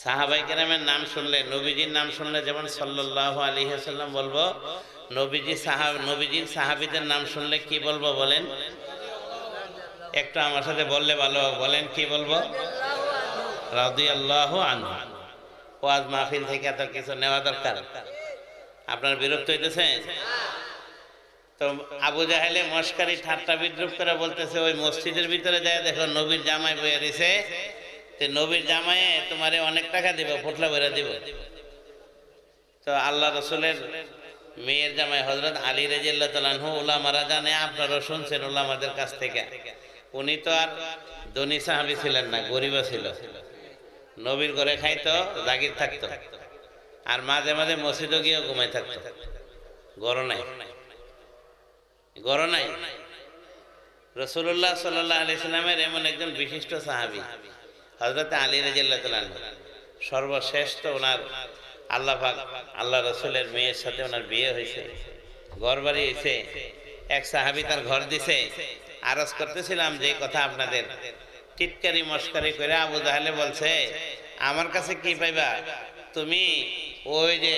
সাহাবায়ে কেরামের নাম শুনলে, নবীজির নাম শুনলে যেমন সাল্লাল্লাহু আলাইহি ওয়াসাল্লাম বলবো, নবীজির সাহাবীদের নাম শুনলে কি বলবো বলেন? একটু আমার সাথে বললে ভালো, বলেন কি বলবো? রাদিয়াল্লাহু আনহু। ওয়াজ মাহফিল থেকে এত কিছু নেওয়া দরকার? আপনার বিরক্ত হইতেছেন? তো আবু জাহেলে মশকারি ঠাট্টা বিদ্রুপ করে বলতেছে, ওই মসজিদের ভিতরে যায় দেখো নবীর জামাই বইয়া দিছে, তো নবীর জামাইয়ে তোমারে অনেক টাকা দিব, পোটলা বইরা দিব। তো আল্লাহ রসুলের মেয়ের জামাই হযরত আলী রাদিয়াল্লাহু তাআলা আনহু, উলামারা জানে, আপনারাও শুনছেন উলামাদের কাছ থেকে, উনি তো আর ধনী সাহাবী ছিলেন না, গরিব ছিল। নবীর ঘরে খাইতো, জাগির থাকতো, আর মাঝে মাঝে মসজিদে গিয়ে ঘুমাই থাকতো। গরো নাই, গরো নাই। রাসূলুল্লাহ সাল্লাল্লাহু আলাইহি সাল্লামের এমন একজন বিশিষ্ট সাহাবী হযরত আলী রাদিয়াল্লাহু তাআলা আনহু, সর্বশ্রেষ্ঠ, ওনার আল্লাহ পাক আল্লাহ রসুলের মেয়ের সাথে ওনার বিয়ে হয়েছে, ঘর বাড়ি হয়েছে। এক সাহাবী তার ঘর দিছে। আরজ করতেছিলাম যে কথা আপনাদের, টিটকারি মস্কারি করে আবু জাহেলে বলছে, আমার কাছে কি পাইবা তুমি? ওই যে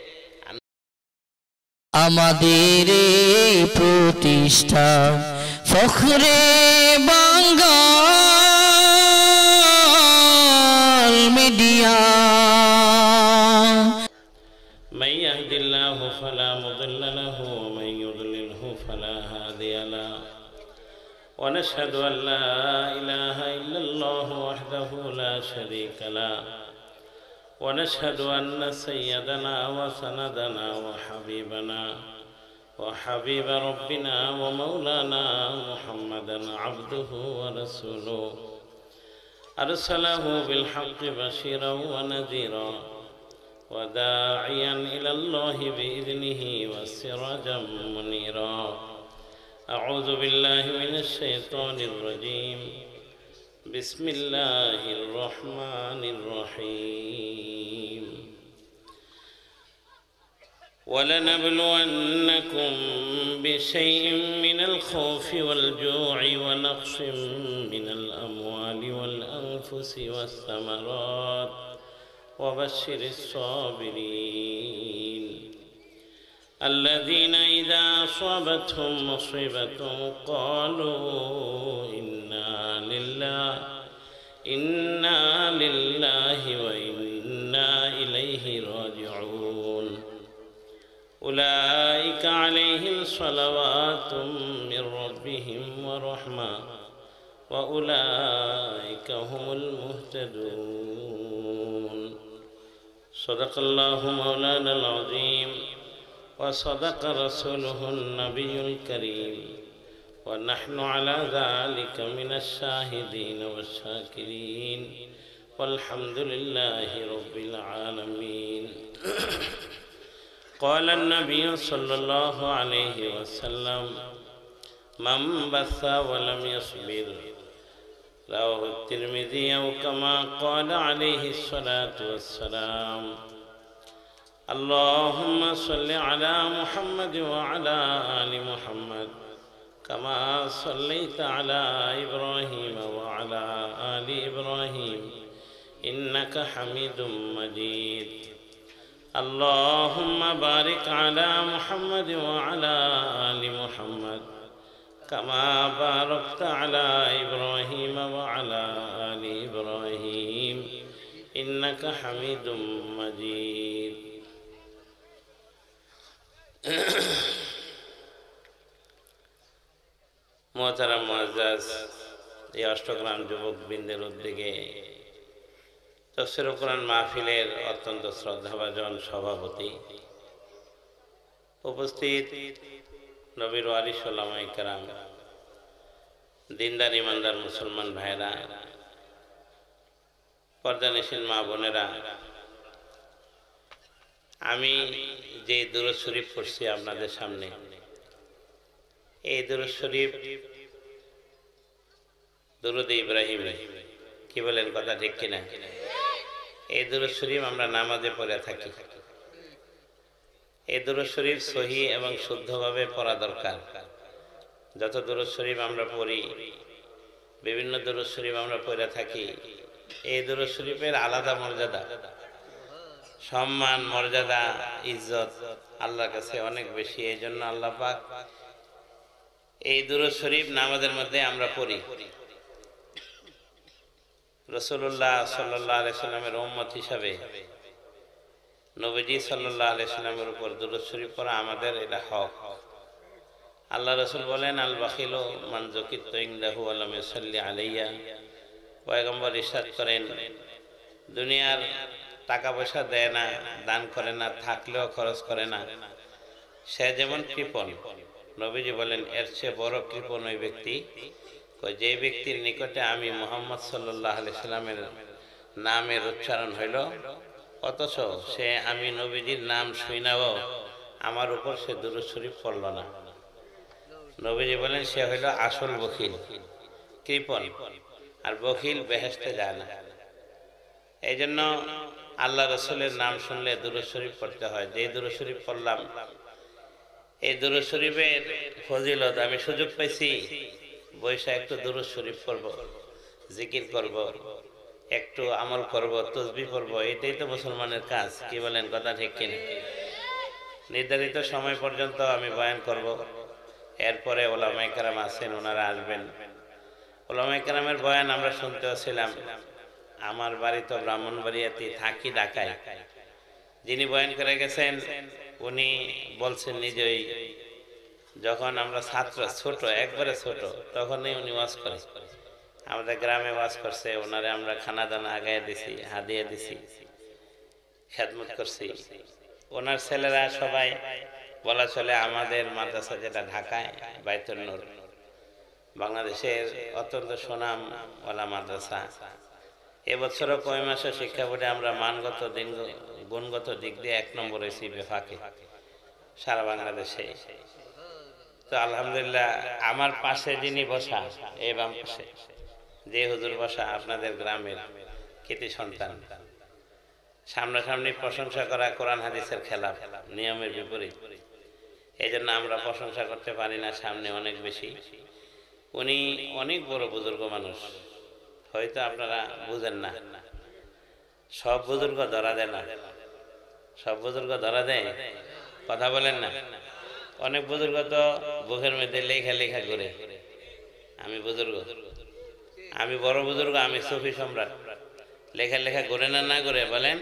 আমাদের প্রতিষ্ঠা ফখরে বাঙ্গাল মিডিয়া। من يهد الله فلا مضل له ومن يضلله فلا هادي له ونشهد أن لا إله إلا الله وحده لا شريك له ونشهد أن سيدنا وسندنا وحبيبنا وحبيب ربنا ومولانا محمدا عبده ورسوله أرسله بالحق بشيرا ونذيرا وداعيا إلى الله بإذنه وسراجا منيرا. أعوذ بالله من الشيطان الرجيم. بسم الله الرحمن الرحيم. ولنبلونكم بشيء من الخوف والجوع ونقص من الأموال والأنفس والثمرات وبشر الصابرين الذين إذا أصابتهم مصيبة قالوا إنا لله وإنا إليه راجعون. أولئك عليهم صلوات من ربهم ورحمة وأولئك هم المهتدون. صدق الله مولانا العظيم وصدق رسوله النبي الكريم ونحن على ذلك من الشاهدين والشاكرين والحمد لله رب العالمين. قال النبي صلى الله عليه وسلم من بث ولم يصبر رواه الترمذي أو كما قال عليه الصلاة والسلام. اللهم صل على محمد وعلى آل محمد كما صليت على إبراهيم وعلى آل إبراهيم إنك حميد مجيد. اللهم بارك على محمد وعلى آل محمد كما باركت على إبراهيم وعلى آل إبراهيم إنك حميد مجيد. মোহতারাম মুআজ্জাজ, এই অষ্টগ্রাম যুবক বৃন্দের উদ্যোগে তাফসীর কোরআন মাহফিলের অত্যন্ত শ্রদ্ধাভাজন সভাপতি, উপস্থিত নবীর ওয়ারিস উলামায়ে কেরাম, দিনদার ইমানদার মুসলমান ভাইরা, পর্দানিশীন মা বোনেরা, আমি যে দুরূদ শরীফ পড়ছি আপনাদের সামনে, এই দুরূদ শরীফ দুরূদ ইব্রাহিম, কি বলেন, কথা ঠিক কিনা? এই দুরূদ শরীফ আমরা নামাজে পড়ে থাকি। এই দুরূদ শরীফ সহি এবং শুদ্ধভাবে পড়া দরকার। যত দুরূদ শরীফ আমরা পড়ি, বিভিন্ন দুরূদ শরীফ আমরা পড়ে থাকি, এই দুরূদ শরীফের আলাদা মর্যাদা, সম্মান, মর্যাদা, ইজ্জত আল্লাহর কাছে অনেক বেশি। এই জন্য আল্লাহ পাক এই দুরূদ শরীফ নামাজের মধ্যে আমরা পড়ি। রাসূলুল্লাহ সাল্লাল্লাহু আলাইহি সাল্লামের উম্মত হিসাবে নবীজি সাল্লাল্লাহু আলাইহি সাল্লামের উপর দুরূদ শরীফ পড়া আমাদের এটা হক। আল্লাহ রাসূল বলেন, আল বাখিলু মান যুকিরতু ইনদাহু ওয়া লাম ইউসাল্লি আলাইয়া। পয়গম্বর ইরশাদ করেন, দুনিয়ার টাকা পয়সা দেয় না, দান করে না, থাকলেও খরচ করে না, সে যেমন কৃপণ। নবীজি বলেন, এর চেয়ে বড় কৃপণ ওই ব্যক্তি যে ব্যক্তির নিকটে আমি মুহাম্মদ সাল্লাল্লাহু আলাইহি সাল্লামের নামের উচ্চারণ হইল, অথচ সে আমি নবীজির নাম শুনাও আমার উপর সে দুরূদ শরীফ পড়ল না। নবীজি বলেন, সে হইল আসল বখিল, কৃপণ। আর বখিল বেহেশতে যায় না। এই জন্য আল্লাহ রাসূলের নাম শুনলে দুরূদ শরীফ পড়তে হয়। যে দুরূদ শরীফ পড়লাম, এই দুরূদ শরীফের ফজিলত আমি সুযোগ পাইছি, বৈশা একটু দুরূদ শরীফ পড়ব, জিকির করব, একটু আমল করব, তাসবিহ পড়ব। এটাই তো মুসলমানের কাজ। কি বলেন, কথা ঠিক কিনা? নির্ধারিত সময় পর্যন্ত আমি বয়ান করব, এরপরে ওলামায়ে কেরাম আছেন, ওনারা আসবেন। ওলামায়ে কেরামের বয়ান আমরা শুনতেও ছিলাম। আমার বাড়ি তো ব্রাহ্মণবাড়িয়াতে, থাকি ঢাকায়। যিনি বয়ান করে গেছেন উনি বলছেন নিজেই, যখন আমরা ছাত্র, ছোট, একবারে ছোট, তখনই উনি ওয়াজ করে। আমাদের গ্রামে ওয়াজ করছে, ওনারে আমরা খানা দানা আগায় দিছি, হাদিয়া দিছি, খেদমত করছি। ওনার ছেলেরা সবাই বলা চলে আমাদের মাদ্রাসা যেটা ঢাকায় বাইতুন নূর, বাংলাদেশের অত্যন্ত সুনামওয়ালা মাদ্রাসা। এবছরও কয় মাসে শিক্ষা বোর্ডে আমরা মানগত গুণগত দিক দিয়ে 1 নম্বর হয়েছি বেফাকে সারা বাংলাদেশে। তো আলহামদুলিল্লাহ, আমার পাশে যিনি বসা, এই বাম পাশে যে হুজুর বসা, আপনাদের গ্রামের কৃতি সন্তান। সামনাসামনি প্রশংসা করা কোরআন হাদিসের খেলাফ, নিয়মের বিপরীত। এই জন্য আমরা প্রশংসা করতে পারি না, সামনে অনেক বেশি। উনি অনেক বড় বুজুর্গ মানুষ, হয়তো আপনারা বুঝেন না। সব বুজুর্গ ধরা দেয় না, সব বুজুর্গ ধরা দেয়, কথা বলেন না। অনেক বুজুর্গ তো বুকের মধ্যে লেখা লেখা করে, আমি বুজুর্গ, আমি বড় বুজুর্গ, আমি সুফি সম্রাট। লেখা লেখা করে না, না করে বলেন।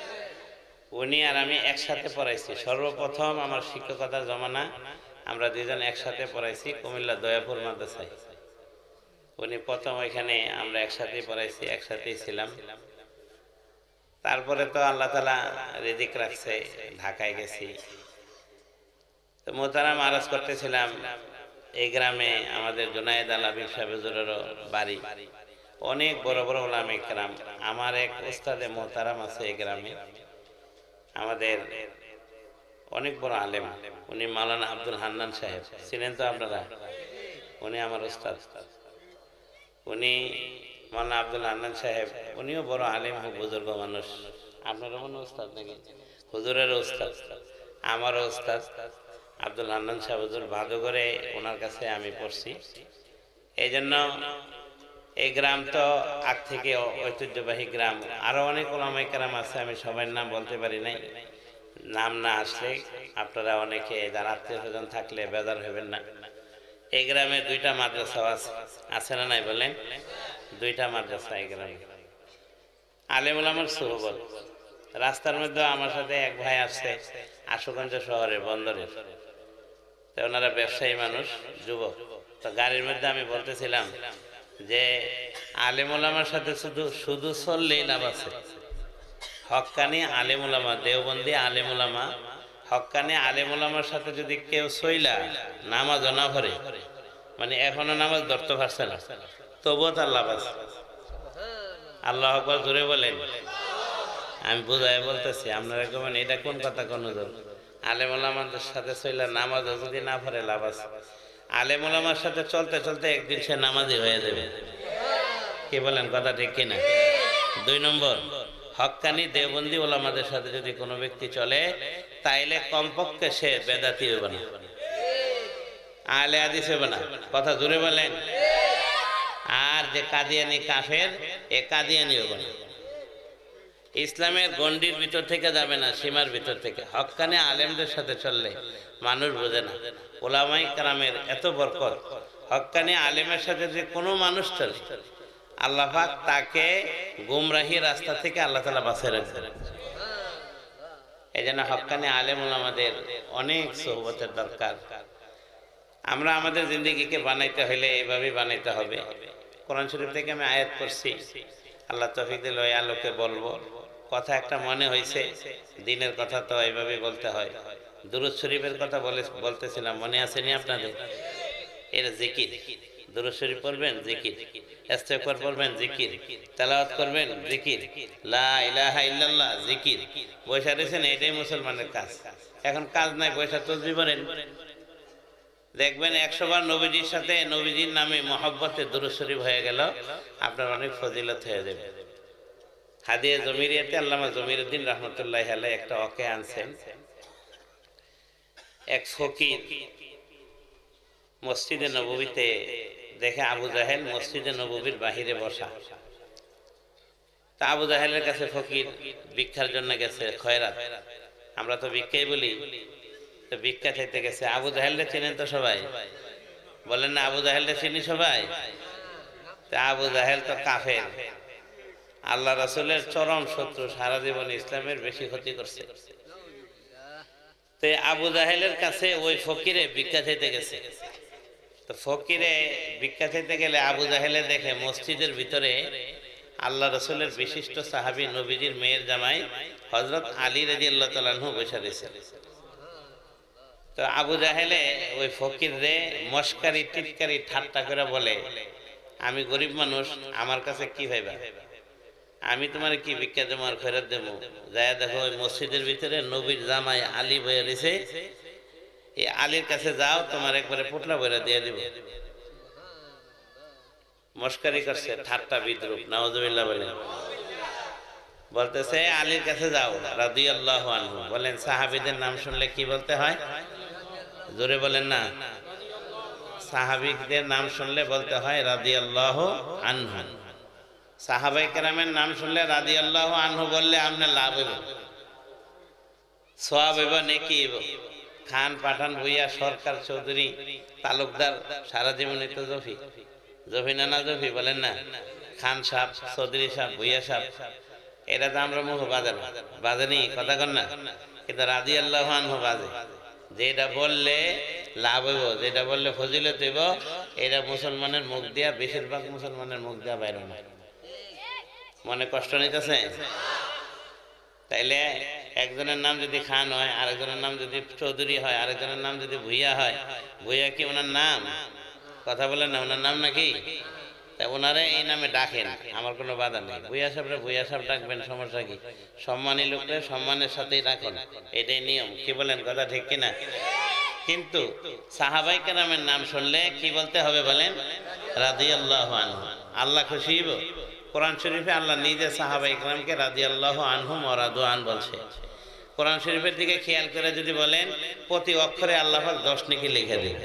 উনি আর আমি একসাথে পড়াইছি। সর্বপ্রথম আমার শিক্ষকতার জমানা আমরা দুজন একসাথে পড়াইছি কুমিল্লা দয়াপুর মাদ্রাসায়। উনি প্রথম ওইখানে, আমরা একসাথেই পড়াইছি, একসাথেই ছিলাম। তারপরে তো আল্লাহ তাআলা রিজিক রাখছে, ঢাকায় গেছি। তো মোহতারাম আরজ করতেছিলাম, এই গ্রামে আমাদের জুনায়েদ আল হাবিব সাহেব হুজুরেরও বাড়ি। অনেক বড় বড় ওলামায়ে কেরাম। আমার এক উস্তাদে মোহতারাম আছে এই গ্রামে, আমাদের অনেক বড় আলেম। উনি মাওলানা আব্দুল হান্নান সাহেব, চিনেন তো আপনারা? উনি আমার উস্তাদ। উনি মাওলানা আব্দুল হান্নান সাহেব, উনিও বড় আলেম, বুজুর্গ মানুষ। আপনারও মনে উস্তাদ নাকি? হুজুরের উস্তাদ, আমারও উস্তাদ আব্দুল হান্নান সাহেব হুজুর ভাদুঘরে, ওনার কাছে আমি পড়ছি। এই জন্য এই গ্রাম তো আগ থেকে ঐতিহ্যবাহী গ্রাম। আরো অনেক ওলামায়ে কেরাম আছে, আমি সবার নাম বলতে পারি নাই। নাম না আসলে আপনারা অনেকে যারা আত্মীয় স্বজন থাকলে বেজার হবেন না। এই গ্রামে 2টা মাদ্রাসা আছে না নাই বলেন? 2টা মাদ্রাসা এই গ্রামে। আলেম ওলামার সুহবত। রাস্তার মধ্যে আমার সাথে এক ভাই আসছে আশুগঞ্জ শহরের বন্দরের। তো ওনারা ব্যবসায়ী মানুষ, যুবক। তো গাড়ির মধ্যে আমি বলতেছিলাম যে আলেম ওলামার সাথে শুধু চললেই লাভ আছে। হক্কানি আলেম ওলামা, দেওবন্দি আলেম ওলামা, হক্কানি আলেম ওলামার সাথে যদি কেউ সইলা নামাজও না পড়ে, মানে এখনো নামাজ ধরতে পারছে না, তবুও তার লাভ আছে। আল্লাহু আকবার জোরে বলেন। আমি বুঝাই বলতেছি, আপনারা কেমন এটা কোন কথা, কোন হুজুর? আলেম ওলামাদের সাথে চইলা নামাজও যদি না পড়ে লাভ আছে। আলেম ওলামার সাথে চলতে চলতে একদিন সে নামাজি হয়ে যাবে। কি বলেন, কথা ঠিক কিনা? 2 নম্বর, হক্কানি দেওবন্দি ওলামাদের সাথে যদি কোনো ব্যক্তি চলে, তাইলে কমপক্ষে সে বেদাতি হবে না, আহলে হাদিস হবে না। কথা জোরে বলেন। আর যে কাদিয়ানি কাফের, এ কাদিয়ানি হবে না। ইসলামের গণ্ডির ভিতর থেকে যাবে না, সীমার ভিতর থেকে। হক্কানি আলেমদের সাথে চললে মানুষ বোঝে না। ওলামাই কেরামের এত বরকত, হক্কানি আলেমের সাথে যে কোনো মানুষ চলে, আল্লাহ পাক তাকে গুমরাহি রাস্তা থেকে আল্লাহ তাআলা বাঁচিয়ে রাখবেন। এই জন্য হক্কানি আলেম ওলামাদের অনেক সোহবতের দরকার। আমরা আমাদের জিন্দেগিকে বানাইতে হলে এইভাবে বানাইতে হবে। কোরআন শরীফ থেকে আমি আয়াত করছি, আল্লাহ তৌফিক দিলে ওই আলোকে বলবো। কথা একটা মনে হয়েছে, দিনের কথা তো এইভাবে বলতে হয়। দুরূদ শরীফের কথা বলতেছিলাম, মনে আসেনি আপনাদের? এটা জিকির। দুরূদ শরীফ পড়বেন, জিকির। ইস্তেগফার পড়বেন, জিকির। তেলাওয়াত করবেন, জিকির। লা ইলাহা ইল্লাল্লাহ, জিকির। বৈশা রয়েছেন, এটাই মুসলমানের কাজ। এখন কাজ নাই, বৈশা তসবিহ পড়েন। দেখবেন 100 বার নবীজির সাথে নবীজির নামে মহব্বতে দুরূদ শরীফ হয়ে গেল, আপনার অনেক ফজিলত হয়ে যাবে। হাদিয়া জমিরিয়াতে আল্লামা জমিরউদ্দিন রাহমাতুল্লাহি আলাইহি একটা ওকে আনছেন। এক ফকির মসজিদে নববীতে দেখে আবু জাহেল মসজিদে নববীর বাহিরে বসা। তা আবু জাহেলের কাছে ফকির ভিক্ষার জন্য গেছে, খয়রাত। আমরা তো ভিক্ষাই বলি, তো ভিক্ষা চাইতে গেছে। আবু জাহেলরে চিনেন তো সবাই? বলেন না, আবু জাহেলরে চিনি সবাই? তা আবু জাহেল তো কাফের, আল্লাহ রাসূলের চরম শত্রু, সারা জীবন ইসলামের বেশি ক্ষতি করছে। তো আবু জাহেলের কাছে ওই ফকিরে ভিক্ষা চাইতে গেছে। তো ফকিরে ভিক্ষা চাইতে গেলে আবু জাহেলে দেখে মসজিদের ভিতরে আল্লাহ রাসূলের বিশিষ্ট সাহাবী নবীজির মেয়ের জামাই হযরত আলী রাদিয়াল্লাহু তাআলা আনহু বসে রয়েছে। তো আবু জাহেলে ওই ফকিরে মস্কারি টিটকারি ঠাট্টা করে বলে, আমি গরিব মানুষ, আমার কাছে কি ভাইবা? আমি তোমার কি ভিক্ষা দেবো আর খয়রাত দেবো? যায় দেখো ওই মসজিদের ভিতরে নবীর জামাই আলী বইয়া রয়েছে, এই আলীর কাছে যাও, তোমার একবারে পোটলা বইরা দিয়ে দিব। মস্কারি করছে, ঠাট্টা বিদ্রুপ, নাউজুবিল্লাহ বলেন। বলতেছে আলীর কাছে যাও, রাদিয়াল্লাহু আনহু। বলেন সাহাবীদের নাম শুনলে কি বলতে হয়? জোরে বলেন না। সাহাবীদের নাম শুনলে বলতে হয় রাদিয়াল্লাহু আনহু। সাহাবাই কেরামের নাম শুনলে রাদিয়াল্লাহু আনহু বললে আপনার লাভ হইব, সওয়াব হইব, নেকি হইব। খান, পাঠান, ভুইয়া, সরকার, চৌধুরী, তালুকদার, সারা জীবনই তো জফি। জফি না, না জফি বলেন না? খান সাহেব, চৌধুরী সাহেব, ভুইয়া সাহেব, এটা তো আমরা মুখ বাজেনি, কথা কন না। কিন্তু রাদিয়াল্লাহু আনহু বাজে। যেটা বললে লাভ হইব, যেটা বললে ফজিলত হইব, এটা মুসলমানের মুখ দিয়া, বেশিরভাগ মুসলমানের মুখ দিয়া বাইরে না। মনে কষ্ট নিতেছে? তাইলে একজনের নাম যদি খান হয়, আরেকজনের নাম যদি চৌধুরী হয়, আরেকজনের নাম যদি ভুইয়া হয়, ভুইয়া কি ওনার নাম? কথা বলেন না, ওনার নাম নাকি? তা ওনারে এই নামে ডাকেন, আমার কোনো বাধা নেই। ভুইয়া সাহেবরা ভুইয়া সাহেব ডাকবেন, সমস্যা কি? সম্মানী লোকরে সম্মানের সাথেই রাখেন, এটাই নিয়ম। কি বলেন, কথা ঠিক কিনা? কিন্তু সাহাবাই কেরামের নাম শুনলে কি বলতে হবে বলেন? রাদিয়াল্লাহু আনহু। আল্লাহ খুশি হইব। কোরআন শরীফে আল্লাহ নিজে সাহাবাই কেরামকে রাদিয়াল্লাহু আনহুম ওয়া রাদু আন বলছে। কোরআন শরীফের দিকে খেয়াল করে যদি বলেন, প্রতি অক্ষরে আল্লাহ পাক 10 নেকি লিখে দেন।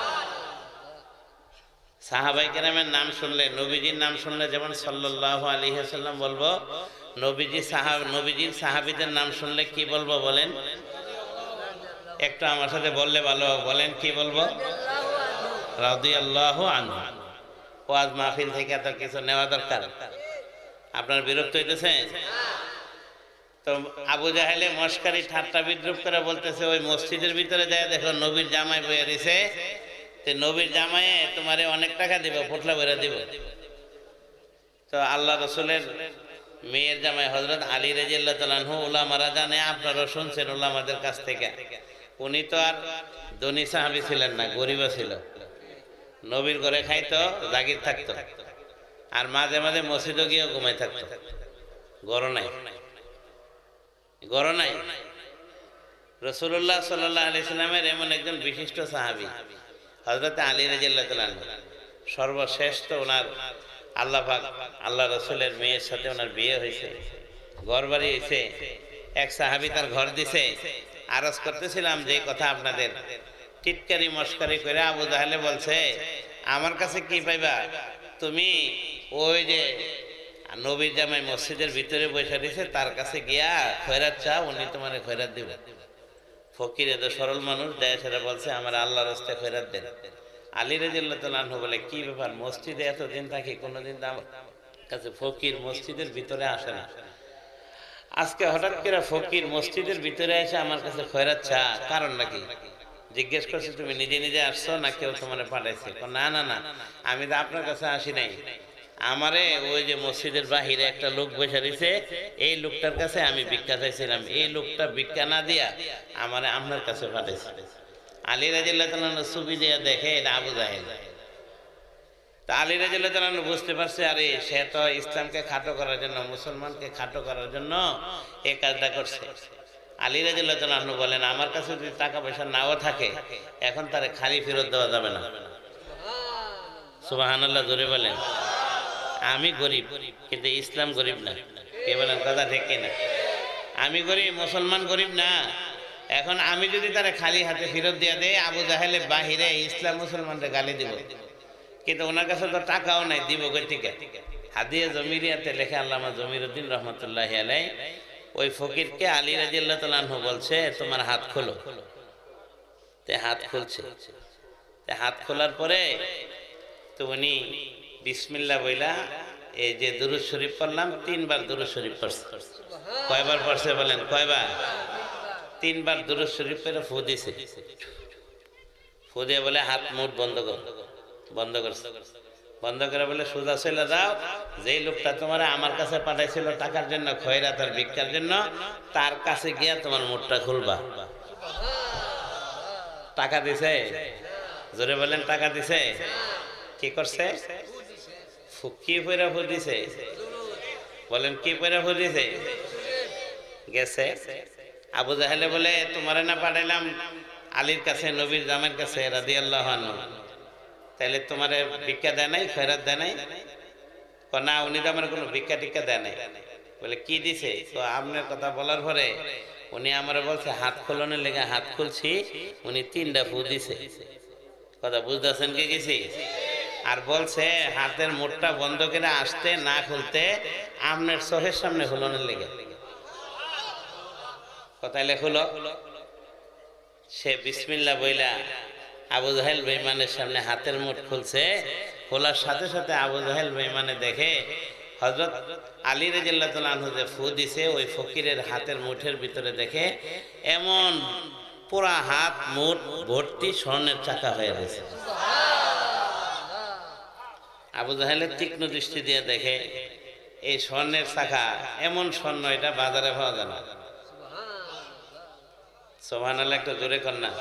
সাহাবাই কেরামের নাম শুনলে, নবীজির নাম শুনলে যেমন সাল্লাল্লাহু আলাইহি ওয়াসাল্লাম বলবো, নবীজির সাহাবীদের নাম শুনলে কি বলবো বলেন? একটু আমার সাথে বললে ভালো, বলেন কি বলবো? রাদিয়াল্লাহু আনহু। ওয়াজ মাহফিল থেকে এত কিছু নেওয়া দরকার। আপনার বিরক্ত হইতেছেন? তো আবু জাহেলে মস্কারি ঠাট্টা বিদ্রুপ করে বলতেছে, ওই মসজিদের ভিতরে যায় দেখো নবীর জামাই বইয়া দিছে, নবীর জামাইয়ে তোমারে অনেক টাকা দিব, পোটলা বইরা দিব। তো আল্লাহ রাসূলের মেয়ের জামাই হযরত আলী রাদিয়াল্লাহু তাআলা আনহু, উলামারা জানে, আপনারা শুনছেন উলামাদের কাছ থেকে, উনি তো আর ধনী সাহাবী ছিলেন না, গরিব ছিল। নবীর ঘরে খাইতো, জাগির থাকতো, আর মাঝে মাঝে মসজিদে গিয়ে ঘুমাই থাকতো। গরো নাই, গরো নাই। রাসূলুল্লাহ সাল্লাল্লাহু আলাইহি সাল্লামের এমন একজন বিশিষ্ট সাহাবী হযরত আলী রাদিয়াল্লাহু তাআলা আনহু, সর্বশ্রেষ্ঠ। ওনার আল্লাহ পাক, আল্লাহ রাসূলের মেয়ের সাথে ওনার বিয়ে হয়েছে, ঘর বাড়ি হয়েছে। এক সাহাবী তার ঘর দিছে। আরজ করতেছিলাম যে কথা আপনাদের, টিটকারি মস্কারি করে আবু জাহেলে বলছে, আমার কাছে কি পাইবা? তুমি ওই যে নবীর জামাই মসজিদের ভিতরে বসে দিছে, তার কাছে গিয়া খয়রাত চাও, উনি তোমার খয়রাত দিবে। ফকির এত সরল মানুষ, দেয় সেটা বলছে আমার আল্লাহর রাস্তায় খয়রাত দেন। আলী রাদিয়াল্লাহু তাআলা আনহু বলে কি ব্যাপার, মসজিদে এতদিন থাকি কোনোদিন তো আমার কাছে ফকির মসজিদের ভিতরে আসে না, আজকে হঠাৎ করে ফকির মসজিদের ভিতরে এসে আমার কাছে খয়রাত চা, কারণ নাকি? জিজ্ঞেস করছে তুমি নিজে নিজে আসছো না কেউ তোমার পাঠাইছে? না না না, আমি তো আপনার কাছে আসি নাই, আমারে ওই যে মসজিদের বাহিরে একটা লোক বসে রয়েছে, এই লোকটার কাছে আমি ভিক্ষা চাইছিলাম, এই লোকটা ভিক্ষা না দিয়া আমারে আপনার কাছে পাঠাইছে। আলী রাদিয়াল্লাহু তাআলা ছবি দিয়ে দেখে এটা আবু জাহেল। তা আলী রাদিয়াল্লাহু তাআলা বুঝতে পারছে আরে সে তো ইসলামকে খাটো করার জন্য, মুসলমানকে খাটো করার জন্য এই কাজটা করছে। আলী রাদিয়াল্লাহু তাআলা বলেন আমার কাছে যদি টাকা পয়সা নাও থাকে এখন তারে খালি ফেরত দেওয়া যাবে না। সুবহানাল্লাহ, জোরে বলেন। আমি গরিব কিন্তু ইসলাম গরিব না, কে বলেন কথা ঠিক কিনা? আমি গরিব, মুসলমান গরিব না। এখন আমি যদি তারা খালি হাতে ফেরত দিয়ে দেয়, আবু জাহেলের বাহিরে ইসলাম মুসলমানদের গালি দিব, কিন্তু ওনার কাছে তো টাকাও নাই, দিব কই থেকে? হাদিয়া জমিরিয়াতে লেখে আল্লামা জমিরুদ্দিন রহমতুল্লাহি আলাইহি, ওই ফকিরকে আলী রাদিয়াল্লাহু তাআলা আনহু বলছে তোমার হাত খোলো, তে হাত খুলছে। তে হাত খোলার পরে তো উনি বিসমিল্লাহ বইলা এই যে দুরূদ শরীফ পড়লাম, 3 বার দুরূদ শরীফ পড়ছে। কয়বার পড়ছে বলেন? কয়বার? 3 বার দুরূদ শরীফ পড়ে ফু দিছে। ফু দিয়ে বলে হাত মুঠ বন্ধ করো, বন্ধ করছে। বন্ধ করে বলে সোজা চলে যাও, যেই লোকটা তোমার আমার কাছে পাঠাইছিল টাকার জন্য, খয়রাত আর ভিক্ষার জন্য, তার কাছে গিয়া তোমার মুঠটা খুলবা। টাকা দিছে? জোরে বলেন টাকা দিছে? কি করছে? কি পয়রা ফু দিছে? বলেন কি পয়রা ফু দিছে? গেছে। আবু জাহেলে বলে তোমারে না পাঠাইলাম আলীর কাছে, নবীর জামাইয়ের কাছে রাদিয়াল্লাহু আনহু, তাহলে তোমার ভিক্ষা দেয় নাই, খয়রাত দেয় নাই? না, উনি তো আমার কোনো ভিক্ষা টিক্ষা দেয় নাই। বলে কি দিছে? তো আপনার কথা বলার পরে উনি আমার বলছে হাত খোলনের লেগে হাত খুলছি, উনি 3টা ফু দিছে। কথা বুঝতেছেন কি গেছি? আর বলছে হাতের মুঠটা বন্ধ করে আসতে না খুলতে আপনার চোখের সামনে খুলনের লেগে। কথা লেখুলো, সে বিসমিল্লাহ বইলা আবু জাহেল বেঈমানের সামনে হাতের মুঠ খুলছে। খোলার সাথে সাথে আবু জাহেল বেঈমানে দেখে হযরত আলী রাদিয়াল্লাহু তাআলা আনহু যে ফু দিছে, ওই ফকিরের হাতের মুঠের ভিতরে দেখে এমন পুরা হাত মুঠ ভর্তি স্বর্ণের চাকা হয়ে গেছে। আবু জাহেলের তীক্ষ্ণ দৃষ্টি দিয়ে দেখে এই স্বর্ণের চাকা, এমন স্বর্ণ এটা বাজারে পাওয়া যায় না। সুবহানাল্লাহ, একটা জোরে কর না।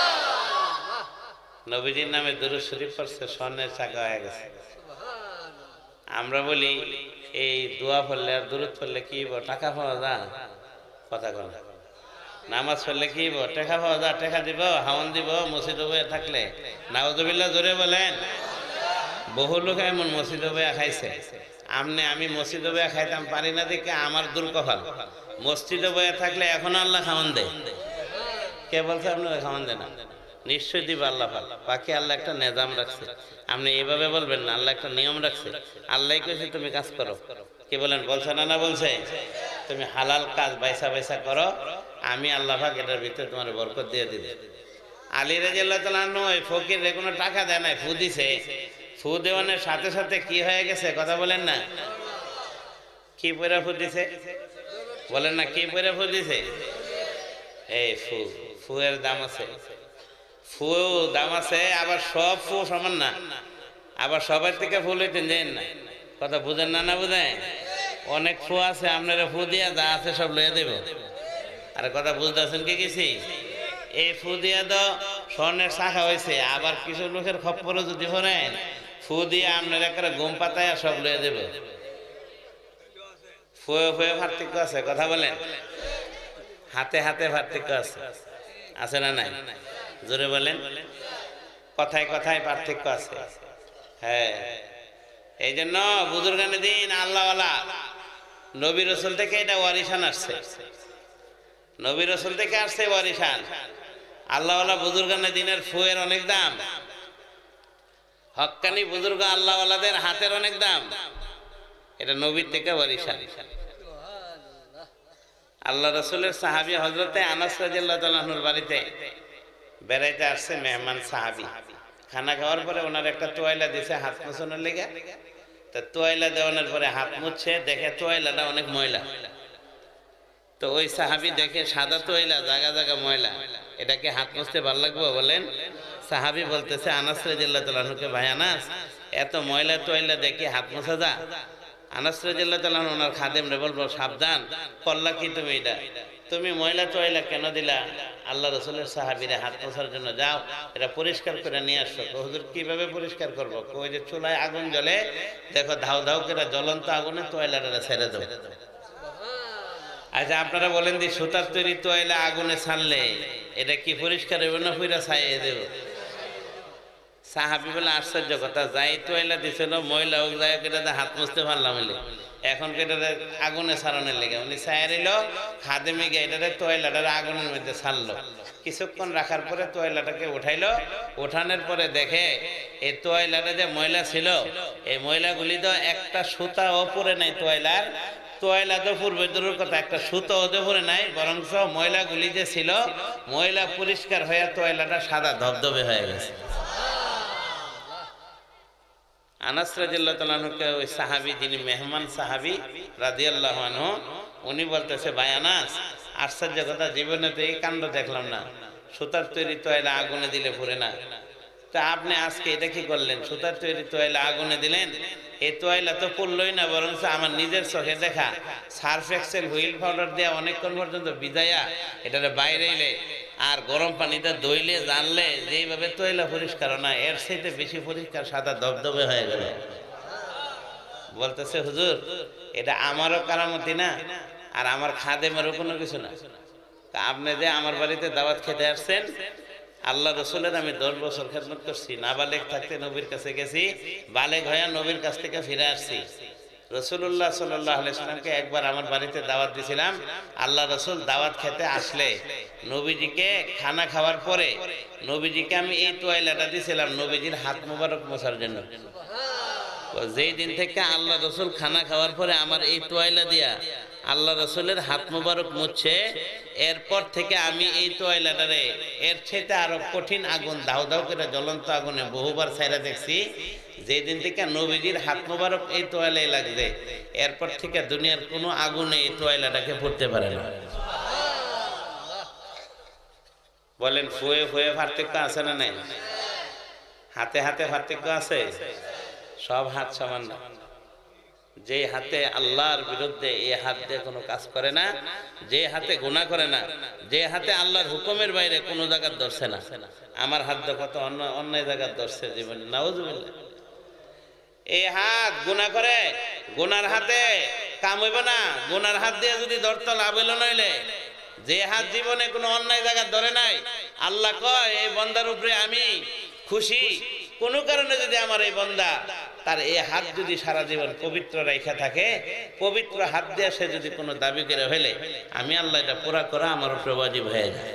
নবীজির নামে দুরূদ শরীফ পড়ছে, স্বর্ণের চাকা হয়ে গেছে। আমরা বলি এই দোয়া পড়লে আর দুরূদ পড়লে কি টাকা পাওয়া যায়? কথা কর। নামাজ পড়লে কি টাকা পাওয়া যায়? টাকা দিব, হাওয়ান দিব মসজিদ বয়ে থাকলে? নাউজুবিল্লাহ, জোরে বলেন। বহু লোক এমন মসজিদ বয়ে খাইছে। আমি মসজিদ বয়ে খাইতাম পারি না দেখে আমার দুর্কফল। মসজিদ বয়ে থাকলে এখন আল্লাহ খাওয়ান দেয়। কে বলছে আপনারা খাওয়ান দেয় না? নিশ্চয় দিব আল্লাহ। বাকি আল্লাহ একটা নিজাম রাখছে, আপনি এইভাবে বলবেন না, আল্লাহ একটা নিয়ম রাখছে। আল্লাহ কইছে তুমি কাজ করো, কি বলেন? বলছে না? না বলছে তুমি হালাল কাজ বাইসা বাইসা করো, আমি আল্লাহ পাক এটার ভিতরে তোমার বরকত দিয়ে দিব। আলী রাদিয়াল্লাহু তাআলা আনহু ওই ফকিরে কোনো টাকা দেয় নাই, ফু দিছে। ফু দেওয়ানোর সাথে সাথে কি হয়ে গেছে? কথা বলেন না। কি পয়রা ফু দিছে? বলেন না, কি পয়রা ফু দিছে? এই ফু, ফুয়ের দাম আছে, ফু দাম আছে। আবার সব ফু সমান না, আবার সবার থেকে ফুল হইতেন দেন না। কথা বুঝেন না? না বুঝেন? অনেক ফু আছে, আপনারা ফু দিয়া যা আছে সব লইয়া দেব। আর কথা বুঝতেছেন কি গেছি? এই ফু দিয়া তো স্বর্ণের শাখা হয়েছে। আবার কিছু লোকের খপ্পরও যদি ভরেন, ফু দিয়ে আপনার একটা ঘুম পাতায় সব লইয়া দেব। ফুয়ে ফুয়ে পার্থক্য আছে, কথা বলেন। হাতে হাতে পার্থক্য আছে, আছে না নাই? জোরে বলেন। কথায় কথায় পার্থক্য আছে। হ্যাঁ, এই জন্য বুজুর্গানের দিন আল্লাহওয়ালা নবী রাসূল থেকে এটা ওয়ারিশান আসছে। নবী রাসূল থেকে আসছে ওয়ারিশান। আল্লাহওয়ালা বুজুর্গানের দিনের ফুয়ের অনেক দাম। হক্কানি বুজুর্গ আল্লাহওয়ালাদের হাতের অনেক দাম। এটা নবীর থেকে ওয়ারিশান। আল্লাহ রসুলের সাহাবী হযরতে আনাস রাদিয়াল্লাহু তাআলা আনহুর বাড়িতে বেড়াইতে আসছে মেহমান সাহাবী। খানা খাওয়ার পরে ওনার একটা তোয়াইলা দিছে হাত মোছানোর লেগে। তো তোয়াইলা দেওয়ানোর পরে হাত মুছছে, দেখে তোয়াইলাটা অনেক ময়লা। তো ওই সাহাবী দেখে সাদা তোয়াইলা, জায়গা জায়গা ময়লা, এটাকে হাত মুছতে ভালো লাগবে? বলেন। সাহাবী বলতেছে আনাস রাদিয়াল্লাহু তাআলা আনহুকে, ভাই আনাস, এত ময়লা তোয়াইলা দেখি হাত মোছা যা? আনাস রাদিয়াল্লাহু তাআলা আনহু ওনার খাদেমরে বলবো, সাবধান, করলা কি তুমি এটা? তুমি ময়লা তোয়াইলা কেন দিলা? আল্লাহ রসুলের সাহাবীরা হাত মোছার জন্য, যাও এটা পরিষ্কার করে নিয়ে আসো। হুজুর কিভাবে পরিষ্কার করবো? ওই যে চুলায় আগুন জ্বলে, দেখো ধাউ ধাউ করে জ্বলন্ত আগুনে তোয়াইলাটা ছেড়ে দাও। আচ্ছা আপনারা বলেন দি, সুতার তৈরি তোয়াইলা আগুনে ছাড়লে এটা কি পরিষ্কার হবে না পুরা ছাইয়ে দেব? সাহাবী বলে, আশ্চর্য কথা, যাই তোয়াইলা দিছিল ময়লা হোক যাই হোক, এটাতে হাত মুছতে পারলাম এলে, এখন এটাতে আগুনে ছাড়ানোর লেগে উনি ছায়া দিল। খাদেমে গিয়ে এটাতে তোয়াইলাটার আগুনের মধ্যে ছাড়লো। কিছুক্ষণ রাখার পরে তোয়াইলাটাকে উঠাইলো। উঠানোর পরে দেখে এই তোয়াইলাটা যে ময়লা ছিল, এই ময়লাগুলি তো একটা সুতা ওপরে নাই তোয়াইলার। তোয়াইলা তো পূর্বে দূরের কথা, একটা সুতো ওদের পরে নাই, বরং ময়লাগুলি যে ছিল, ময়লা পরিষ্কার হয়ে তোয়াইলাটা সাদা ধবধবে হয়ে গেছে। আনাস রাদিয়াল্লাহু তাআলা আনহুকে ওই সাহাবী, যিনি মেহমান সাহাবী রাদিয়াল্লাহু আনহু, উনি বলতেছে, ভাই আনাস, আশ্চর্য কথা, জীবনে তো এই কাণ্ড দেখলাম না, সুতার তৈরি তোয়াইলা আগুনে দিলে পুড়ে না। তা আপনি আজকে এটা কি করলেন? সুতার তৈরি তোয়াইলা আগুনে দিলেন, এই তোয়াইলা তো পুড়লই না, বরং আমার নিজের চোখে দেখা সার্ফ এক্সেল হুইল পাউডার দেওয়া অনেকক্ষণ পর্যন্ত ভিজাইয়া এটারে বাইরে এলে আর গরম পানিতে দইলে জানলে যেইভাবে তোয়াইলা পরিষ্কার না, এর চাইতে বেশি পরিষ্কার সাদা ধবধবে হয়ে গেল। বলতেছে, হুজুর এটা আমারও কারামতি না, আর আমার খাদেমেরও কোনো কিছু না। তা আপনি যে আমার বাড়িতে দাওয়াত খেতে আসছেন, আল্লাহ রসুলের আমি 10 বছর খেদমত করছি, নাবালেগ থাকতে নবীর কাছে গেছি, বালেগ হয়ে নবীর কাছ থেকে ফিরে আসছি। রাসূলুল্লাহ সাল্লাল্লাহু আলাইহি সাল্লামকে একবার আমার বাড়িতে দাওয়াত দিয়েছিলাম। আল্লাহ রসুল দাওয়াত খেতে আসলে নবীজিকে খানা খাওয়ার পরে নবীজিকে আমি এই তোয়াইলাটা দিয়েছিলাম নবীজির হাত মোবারক মোছার জন্য। যেই দিন থেকে আল্লাহ রসুল খানা খাওয়ার পরে আমার এই তোয়াইলা দিয়া আল্লাহ রসুলের হাত মোবারক মুছছে, এরপর থেকে আমি এই তোয়াইলাটারে এর চাইতে আরো কঠিন আগুন, দাউ দাউ করে জ্বলন্ত আগুনে বহুবার ছাইরা দেখছি। যেই দিন থেকে নবীজির হাত মোবারক এই তোয়াইলাই লাগছে, এরপর থেকে দুনিয়ার কোনো আগুনে এই তোয়াইলাটাকে পড়তে পারে না। বলেন, ফুয়ে ফুয়ে পার্থক্য আছে না নাই? হাতে হাতে পার্থক্য আছে? সব হাত সমান না। যে হাতে আল্লাহর বিরুদ্ধে, এই হাত দিয়ে কোনো কাজ করে না, যে হাতে গুনাহ করে না, যে হাতে আল্লাহর হুকুমের বাইরে কোনো জায়গা ধরছে না। আমার হাত দিয়ে কত অন্যায় জায়গা ধরছে জীবনে, নাউজুবিল্লাহ। এই হাত গুনাহ করে, গুনার হাতে কাম হইব না। গুনার হাত দিয়ে যদি ধরতো লাভ হইল নইলে। যে হাত জীবনে কোনো অন্যায় জায়গা ধরে নাই, আল্লাহ কয় এই বন্দার উপরে আমি খুশি। কোনো কারণে যদি আমার এই বন্দা তার এই হাত যদি সারা জীবন পবিত্র রাখা থাকে, পবিত্র হাত দিয়ে সে যদি কোনো দাবি করে হইলে, আমি আল্লাহ এটা পুরা করা আমার উপরে ওয়াজিব হয়ে যায়।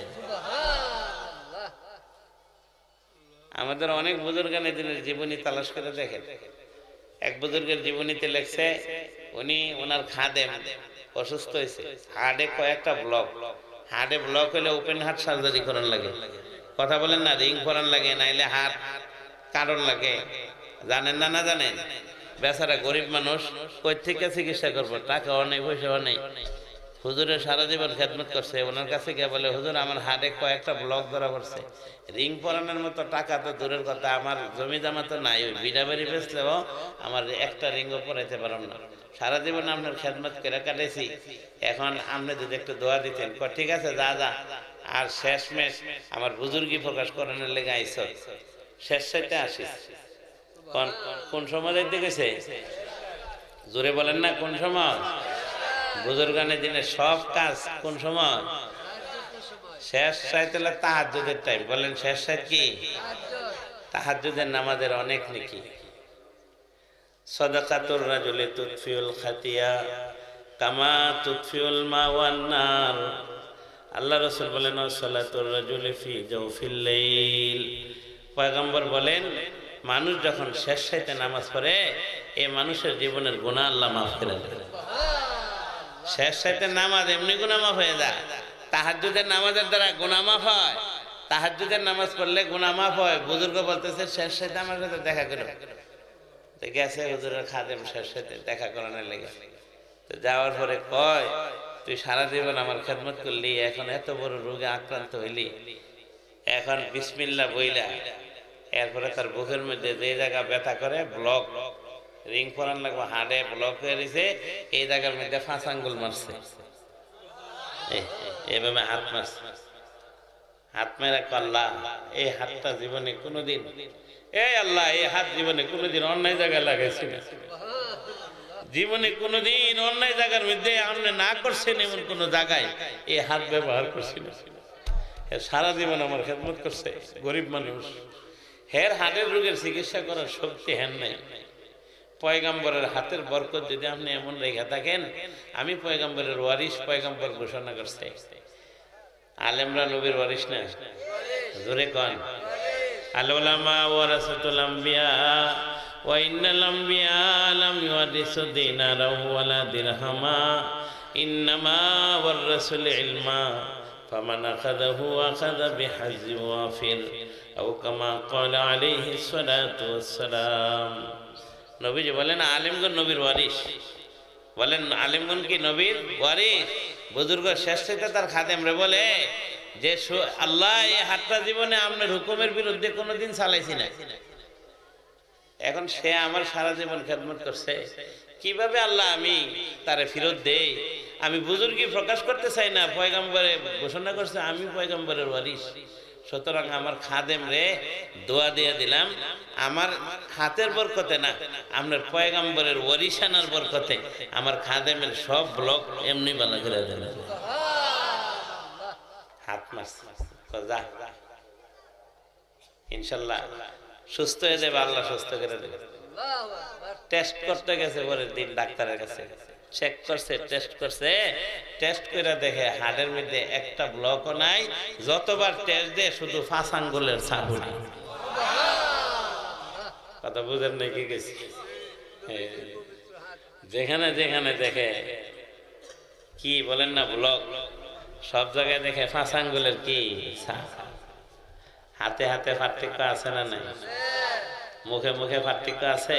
আমাদের অনেক বুজুর্গানের দিনের জীবনী তালাশ করে দেখেন। এক বুজুর্গের জীবনীতে লেখছে, উনি ওনার খাদেম অসুস্থ হয়েছে, হার্টে কয়েকটা ব্লক। হার্টে ব্লক হলে ওপেন হার্ট সার্জারি করার লাগে, কথা বলেন না, রিং করার লাগে, নাইলে হার্ট কারণ লাগে। জানেন না? না জানেন? বেচারা গরিব মানুষ, কই থেকে চিকিৎসা করবো, টাকাও নেই, পয়সাও নেই। হুজুরের সারা জীবন খেদমত করছে, ওনার কাছে গিয়ে বলে, হুজুর আমার হার্টে কয়েকটা ব্লক ধরা পড়ছে, রিং পরানোর মতো টাকা তো দূরের কথা, আমার জমি জমা তো নাই, ওই বিড়াবাড়ি বেচলেও আমার একটা রিংও পরাইতে পারলাম না। সারা জীবন আপনার খেদমত করে কাটাইছি, এখন আপনি যদি একটু দোয়া দিতেন। ঠিক আছে, যা যা, আর শেষমেশ আমার বুজুর্গি প্রকাশ করানোর লেগে আইস, শেষ সাইতে আসিস। কোন সময় যাইতে গেছে? জোরে বলেন না, কোন সময়? বুজুর্গানের দিনে সব কাজ কোন সময়? শেষ সাইতে হলে তাহাজ্জুদের টাইম। বলেন, শেষ সাইত কি? তাহাজ্জুদের নামাজের অনেক নেকি। সাদাকাতুর রাজুলি তুতফিউল খাতিয়া কামা তুতফিউল মা ওয়ান নার। আল্লাহ রাসূল বলেন, সালাতুর রাজুলি ফি জাওফিল লাইল। পয়গম্বর বলেন, মানুষ যখন শেষ সাইতে নামাজ পড়ে এই মানুষের জীবনের গুনাহ আল্লাহ মাফ করে দেয়। শেষ সাইতে নামাজ এমনি গুনাহ মাফ হয়ে যায়। তাহাজ্জুদের নামাজের দ্বারা গুনাহ মাফ হয়। তাহাজ্জুদের নামাজ পড়লে গুনাহ মাফ হয়। বুজুর্গ বলতেছে শেষ সাইতে আমার সাথে দেখা করো। তো গেছে হুজুরের খাদেম শেষ সাইতে দেখা করানোর লেগে। তো যাওয়ার পরে কয়, তুই সারা জীবন আমার খেদমত করলি, এখন এত বড় রোগে আক্রান্ত হইলি, এখন বিসমিল্লাহ বইলা এরপরে তার বুকের মধ্যে যে জায়গা ব্যথা করে ব্লক রিং পরান লাগবে, হাড়ে ব্লক হয়ে গেছে, এই জায়গার মধ্যে 5 আঙ্গুল মারছে, এভাবে হাত মারছে। হাত মেরা আল্লাহ এই হাতটা জীবনে কোনোদিন, এই আল্লাহ এই হাত জীবনে কোনোদিন অন্যায় জায়গায় লাগাইছি না, জীবনে কোনোদিন অন্যায় জায়গার মধ্যে আপনি না করছেন এমন কোন জায়গায় এই হাত ব্যবহার করছি না। সারা জীবন আমার খেদমত করছে, গরিব মানুষ, হের হাটের রোগের চিকিৎসা করার শক্তি হেন নাই। পয়গাম্বরের হাতের বরকত যদি আপনি এমন রেখে থাকেন, আমি পয়গাম্বরের ওয়ারিস, পয়গাম্বর ঘোষণা করছে। আলেমরা নবীর ওয়ারিস না, জোরে কন। আল উলামা ওয়ারাসাতুল আম্বিয়া ওয়া ইন্নাল আম্বিয়া লাম ইউরিসু দিনারাও ওয়ালা দিরহামা ইন্নামা ওয়ারাসুল ইলমা ফামান আখাযাহু আখাযা বিহাজ্জিন ওয়াফির আও কামা ক্বালা আলাইহিস সালাতু ওয়াসসালাম। নবীজি বলেন আলেমগণ নবীর ওয়ারিস। বলেন আলেমগণ কি নবীর ওয়ারিস? বুজুর্গ শেষ থেকে তার খাদেমরে বলে যে আল্লাহ এই হাতটা জীবনে আপনার হুকুমের বিরুদ্ধে কোনোদিন চালাইছি না, এখন সে আমার সারা জীবন খেদমত করছে, কিভাবে আল্লাহ আমি তারে ফেরত দেই? আমি বুজুর্গি প্রকাশ করতে চাই না, পয়গম্বরে ঘোষণা করছে আমি পয়গম্বরের ওয়ারিস, সুতরাং আমার খাদেম রে দোয়া দিয়ে দিলাম, আমার হাতের বরকতে না, আপনার পয়গম্বরের ওয়ারিসানার বরকতে আমার খাদেমের সব ব্লক এমনি বালা করে দিলেন। হাত মারছে, যা ইনশাল্লাহ সুস্থ হয়ে যাবে, আল্লাহ সুস্থ করে দেবে। টেস্ট করতে গেছে পরের দিন ডাক্তারের কাছে, চেক করছে, টেস্ট করছে, টেস্ট করে দেখে হাড়ের মধ্যে একটা ব্লকও নাই, যতবার টেস্ট দিয়ে শুধু 5 আঙ্গুলের ছাড়ুনি। কথা বুঝেন নাকি? গেছি যেখানে যেখানে দেখে কি বলেন না ব্লক, সব জায়গায় দেখে 5 আঙ্গুলের কি ছাড়। হাতে হাতে পার্থক্য আছে না নাই? মুখে মুখে পার্থক্য আছে।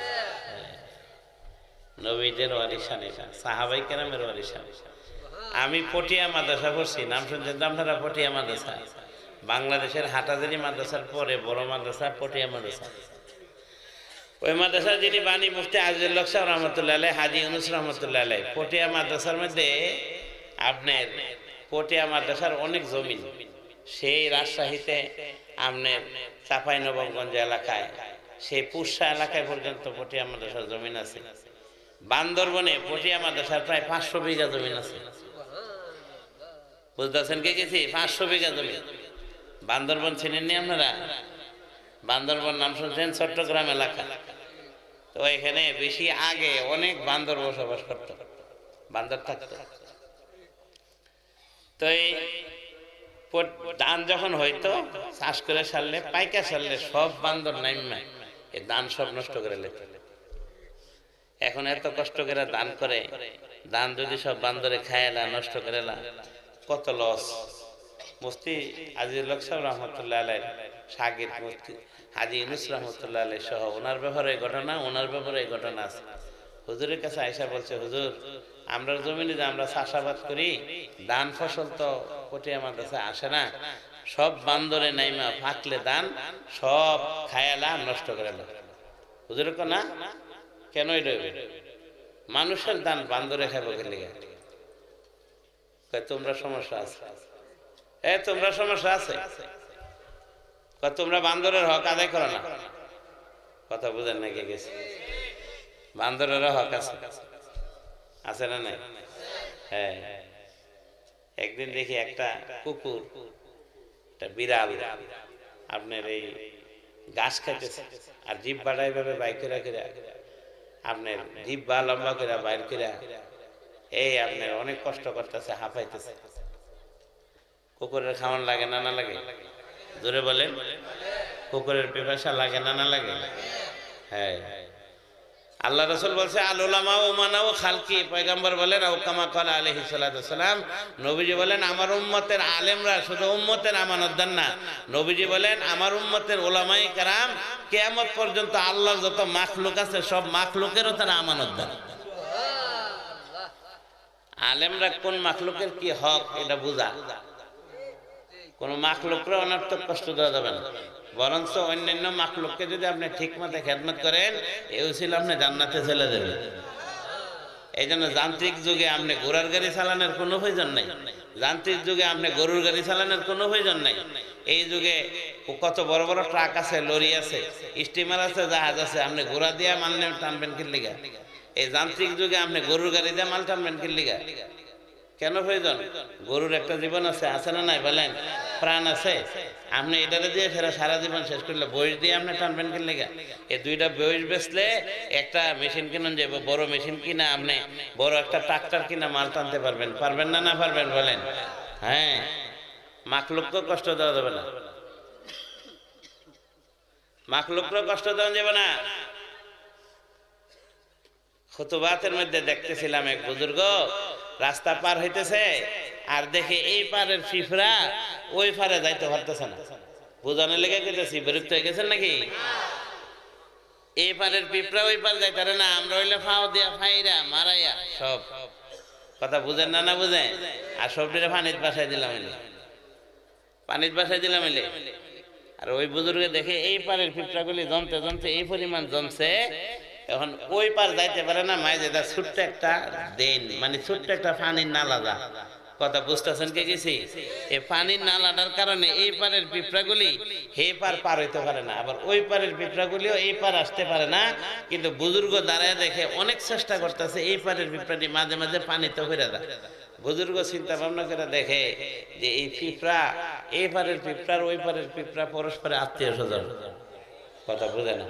নবীদের ওয়ারিসান, সাহাবাই কেরামের ওয়ারিসান। আমি পটিয়া মাদ্রাসা পড়ছি, নাম শুনছেন আপনারা? পটিয়া মাদ্রাসা বাংলাদেশের হাটাজারি মাদ্রাসার পরে বড় মাদ্রাসা পটিয়া মাদ্রাসা। ওই মাদ্রাসা যিনি বাণী মুফতি আজিজুল হক সাহেব রহমতুল্লাহ আলাইহি, হাজী ইউনূস রহমতুল্লাহ আলাইহি, পটিয়া মাদ্রাসার মধ্যে আপনার পটিয়া মাদ্রাসার অনেক জমি, সেই রাজশাহীতে আপনার চাঁপাইনবাবগঞ্জ এলাকায়, সেই পুরসা এলাকায় পর্যন্ত পটিয়া মাদ্রাসার জমিন আছে। বান্দরবনে পটিয়া মাদ্রাসার প্রায় 500 বিঘা জমিন আছে। বুঝতেছেন কে গেছি? 500 বিঘা জমি। বান্দরবন চিনেননি আপনারা? বান্দরবন নাম শুনছেন? চট্টগ্রাম এলাকা। তো এখানে বেশি আগে অনেক বান্দর বসবাস করত, বান্দর থাকত। তো এই ধান যখন হইতো চাষ করে সারলে, পাইকা সারলে সব বান্দর নাইমা এই ধান সব নষ্ট করে লেত। এখন এত কষ্ট করে দান করে, ধান যদি সব বান্দরে খায়লা নষ্ট করে, কত লস। মুফতি আজিজুল হক সাহেব রহমতুল্লাহ আলাইহি, শাগির মুফতি হাজী ইউনূস রহমতুল্লাহ আলাইহি সহ ওনার ব্যাপারে এই ঘটনা, ওনার ব্যাপারে এই ঘটনা আছে। হুজুরের কাছে আয়েশা বলছে, হুজুর আমরা জমিনে যে আমরা চাষাবাদ করি, ধান ফসল তো পটিয়া মাদ্রাসায় আসে না, সব বান্দরে নাইমা ফাঁকলে ধান সব খায়ালা নষ্ট করে। হুজুর না কেন মানুষের ধান বান্দরে খাবো গেলে? তোমরা সমস্যা আছে, তোমরা সমস্যা আছে, তোমরা বান্দরের হক আদায় করো না। কথা বুঝেন নাকি? গেছে বান্দরেরও হক আছে, আছে না নাই? হ্যাঁ, একদিন দেখি একটা কুকুর, একটা বিড়াল আপনার এই ঘাস খাইতেছে, আর জিভ বাড়াই ভাবে বাইক করে আপনার জিভ বা লম্বা করে বাইর করে এই আপনার অনেক কষ্ট করতেছে, হাঁপাইতেছে। কুকুরের খাওয়ান লাগে না? না লাগে? জোরে বলেন। কুকুরের পিপাসা লাগে না না লাগে? হ্যাঁ। আল্লাহ রাসূল বলছে আল উলামা উমানাউ খালকি, পয়গম্বর বলেন আও কামা ক্বালা আলাইহিস সালাতু ওয়াসসালাম, নবীজি বলেন আমার উম্মতের আলেমরা শুধু উম্মতের আমানতদার না, নবীজি বলেন আমার উম্মতের উলামায়ে কেরাম কিয়ামত পর্যন্ত আল্লাহর যত মাখলুক আছে সব মাখলুকেরও তারা আমানতদার। আলেমরা কোন মাখলুকের কি হক এটা বুঝা, কোন মাখলুকরা অনর্থক কষ্ট দেওয়া যাবে না, বরঞ্চ অন্যান্য মাখলুককে যদি আপনি ঠিক মতো খেদমত করেন এই উসিলা আপনি জান্নাতে চলে যাবেন। এই জন্য যান্ত্রিক যুগে আপনি ঘোড়ার গাড়ি চালানোর কোনো প্রয়োজন নাই, যান্ত্রিক যুগে আপনি গরুর গাড়ি চালানোর কোনো প্রয়োজন নাই। এই যুগে কত বড় বড় ট্রাক আছে, লরি আছে, স্টিমার আছে, জাহাজ আছে, আপনি ঘোড়া দিয়ে মাল টানবেন কি লিগা? এই যান্ত্রিক যুগে আপনি গরুর গাড়ি দিয়ে মাল টানবেন কি লিগা? কেন প্রয়োজন? গরুর একটা জীবন আছে, আছে না নাই বলেন? প্রাণ আছে। আপনি এটারে দিয়ে ফেরা সারা জীবন শেষ করলে বয়স দিয়ে আপনি টানবেন কি লিগা? এই দুইটা বয়স বেচলে একটা মেশিন কিনুন যাবে, বড় মেশিন কিনা আপনি বড় একটা ট্রাক্টর কিনা মাল টানতে পারবেন, পারবেন না না পারবেন বলেন? হ্যাঁ। মাখলুককে কষ্ট দেওয়া যাবে না, মাখলুককে কষ্ট দেওয়া যাবে না। খুতুবাতের মধ্যে দেখতেছিলাম এক বুজুর্গ রাস্তা পার হইতেছে আর দেখে এই পারের ফিফরা ওই পারে যাইতে পারতেছে না। বোঝানোর লেগে গেতেছি, বিরক্ত হয়ে গেছেন নাকি? এই পারের পিঁপড়া ওই পার যাইতে পারে না, আমরা হইলে ফাও দিয়া ফাইরা মারাইয়া সব কথা বুঝেন না না বুঝেন? আর সবটিরে পানির বাসায় দিলাম, পানির বাসায় দিলাম এলে। আর ওই বুজুর্গে দেখে এই পারের পিঁপড়াগুলি জমতে জমতে এই পরিমাণ জমছে, এখন ওই পার যাইতে পারে না। মাই যেটা ছোট্ট একটা দেন, মানে ছোট্ট একটা পানির নালা যা, কথা বুঝতেছেন কে গেছি? এই পানির নালাটার কারণে এই পারের পিঁপড়াগুলি হে পার পার হইতে পারে না, আবার ওই পারের পিঁপড়াগুলিও এই পার আসতে পারে না। কিন্তু বুজুর্গ দাঁড়ায় দেখে অনেক চেষ্টা করতেছে এই পারের পিঁপড়াটি মাঝে মাঝে পানিতে ফিরে যায়। বুজুর্গ চিন্তা ভাবনা করে দেখে যে এই পিঁপড়া, এই পারের পিঁপড়ার ওই পারের পিঁপড়া পরস্পরের আত্মীয় স্বজন, কথা বুঝে না?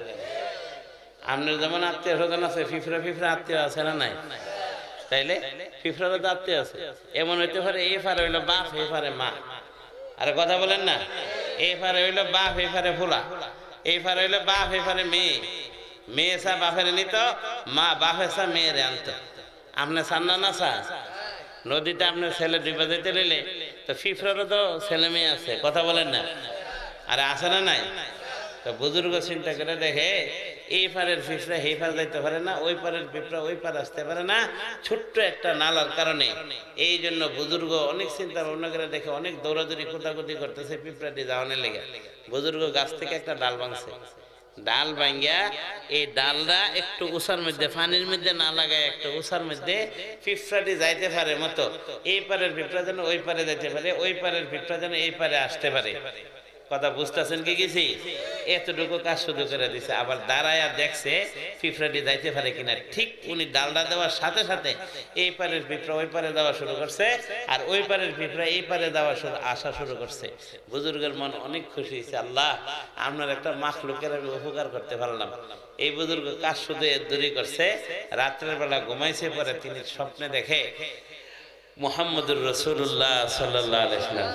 আপনার যেমন আত্মীয় স্বজন আছে, ফিফরা ফিফরা আত্মীয় আছে না নাই? তাইলে ফিফরারও তো আত্মীয় আছে। এমন হইতে পারে এই পারে হইলো বাপ, এই পারে মা। আরে কথা বলেন না? এই পারে হইলো বাপ, এই পারে ফুলা, এই পারে হইলো বাপ, এই পারে মেয়ে, মেয়ে সা বাপের নিত, মা বাপের সা মেয়েরে আনত। আপনি চান না না চা? নদীতে আপনার ছেলে ডুবে যেতে নিলে তো ফিফরারও তো ছেলে মেয়ে আছে, কথা বলেন না? আরে আছে না নাই? তো বুজুর্গ চিন্তা করে দেখে এই পারের পিঁপড়া এই পার যাইতে পারে না, ওই পারের পিঁপড়া ওই পার আসতে পারে না, ছোট্ট একটা নালার কারণে। এই জন্য বুজুর্গ অনেক চিন্তা ভাবনা করে দেখে অনেক দৌড়াদৌড়ি কোদাকুদি করতেছে পিঁপড়াটি যাওয়ানোর লেগে। বুজুর্গ গাছ থেকে একটা ডাল ভাঙছে, ডাল ভাঙ্গিয়া এই ডালটা একটু উষার মধ্যে, পানির মধ্যে না লাগায় একটু উষার মধ্যে পিঁপড়াটি যাইতে পারে মতো, এই পারের পিঁপড়া যেন ওই পারে যাইতে পারে, ওই পারের পিঁপড়া যেন এই পারে আসতে পারে। কথা বুঝতেছেন কি গেছি? এতটুকু কাজ শুরু করে দিছে। আবার দাঁড়ায়া দেখছে পিঁপড়াটি যাইতে পারে কিনা। ঠিক উনি ডালটা দেওয়ার সাথে সাথে এই পারের পিঁপড়া ওই পারে যাওয়া শুরু করছে, আর ওই পারের পিঁপড়া এই পারে যাওয়া আসা শুরু করছে। বুজুর্গের মন অনেক খুশি হয়েছে, আল্লাহ আপনার একটা মাখলুকের আমি উপকার করতে পারলাম। এই বুজুর্গ কাজ শুধু এর দূরই করছে। রাত্রের বেলা ঘুমাইছে, পরে তিনি স্বপ্নে দেখে মুহাম্মদুর রাসূলুল্লাহ সাল্লাল্লাহু আলাইহি ওয়াসাল্লাম।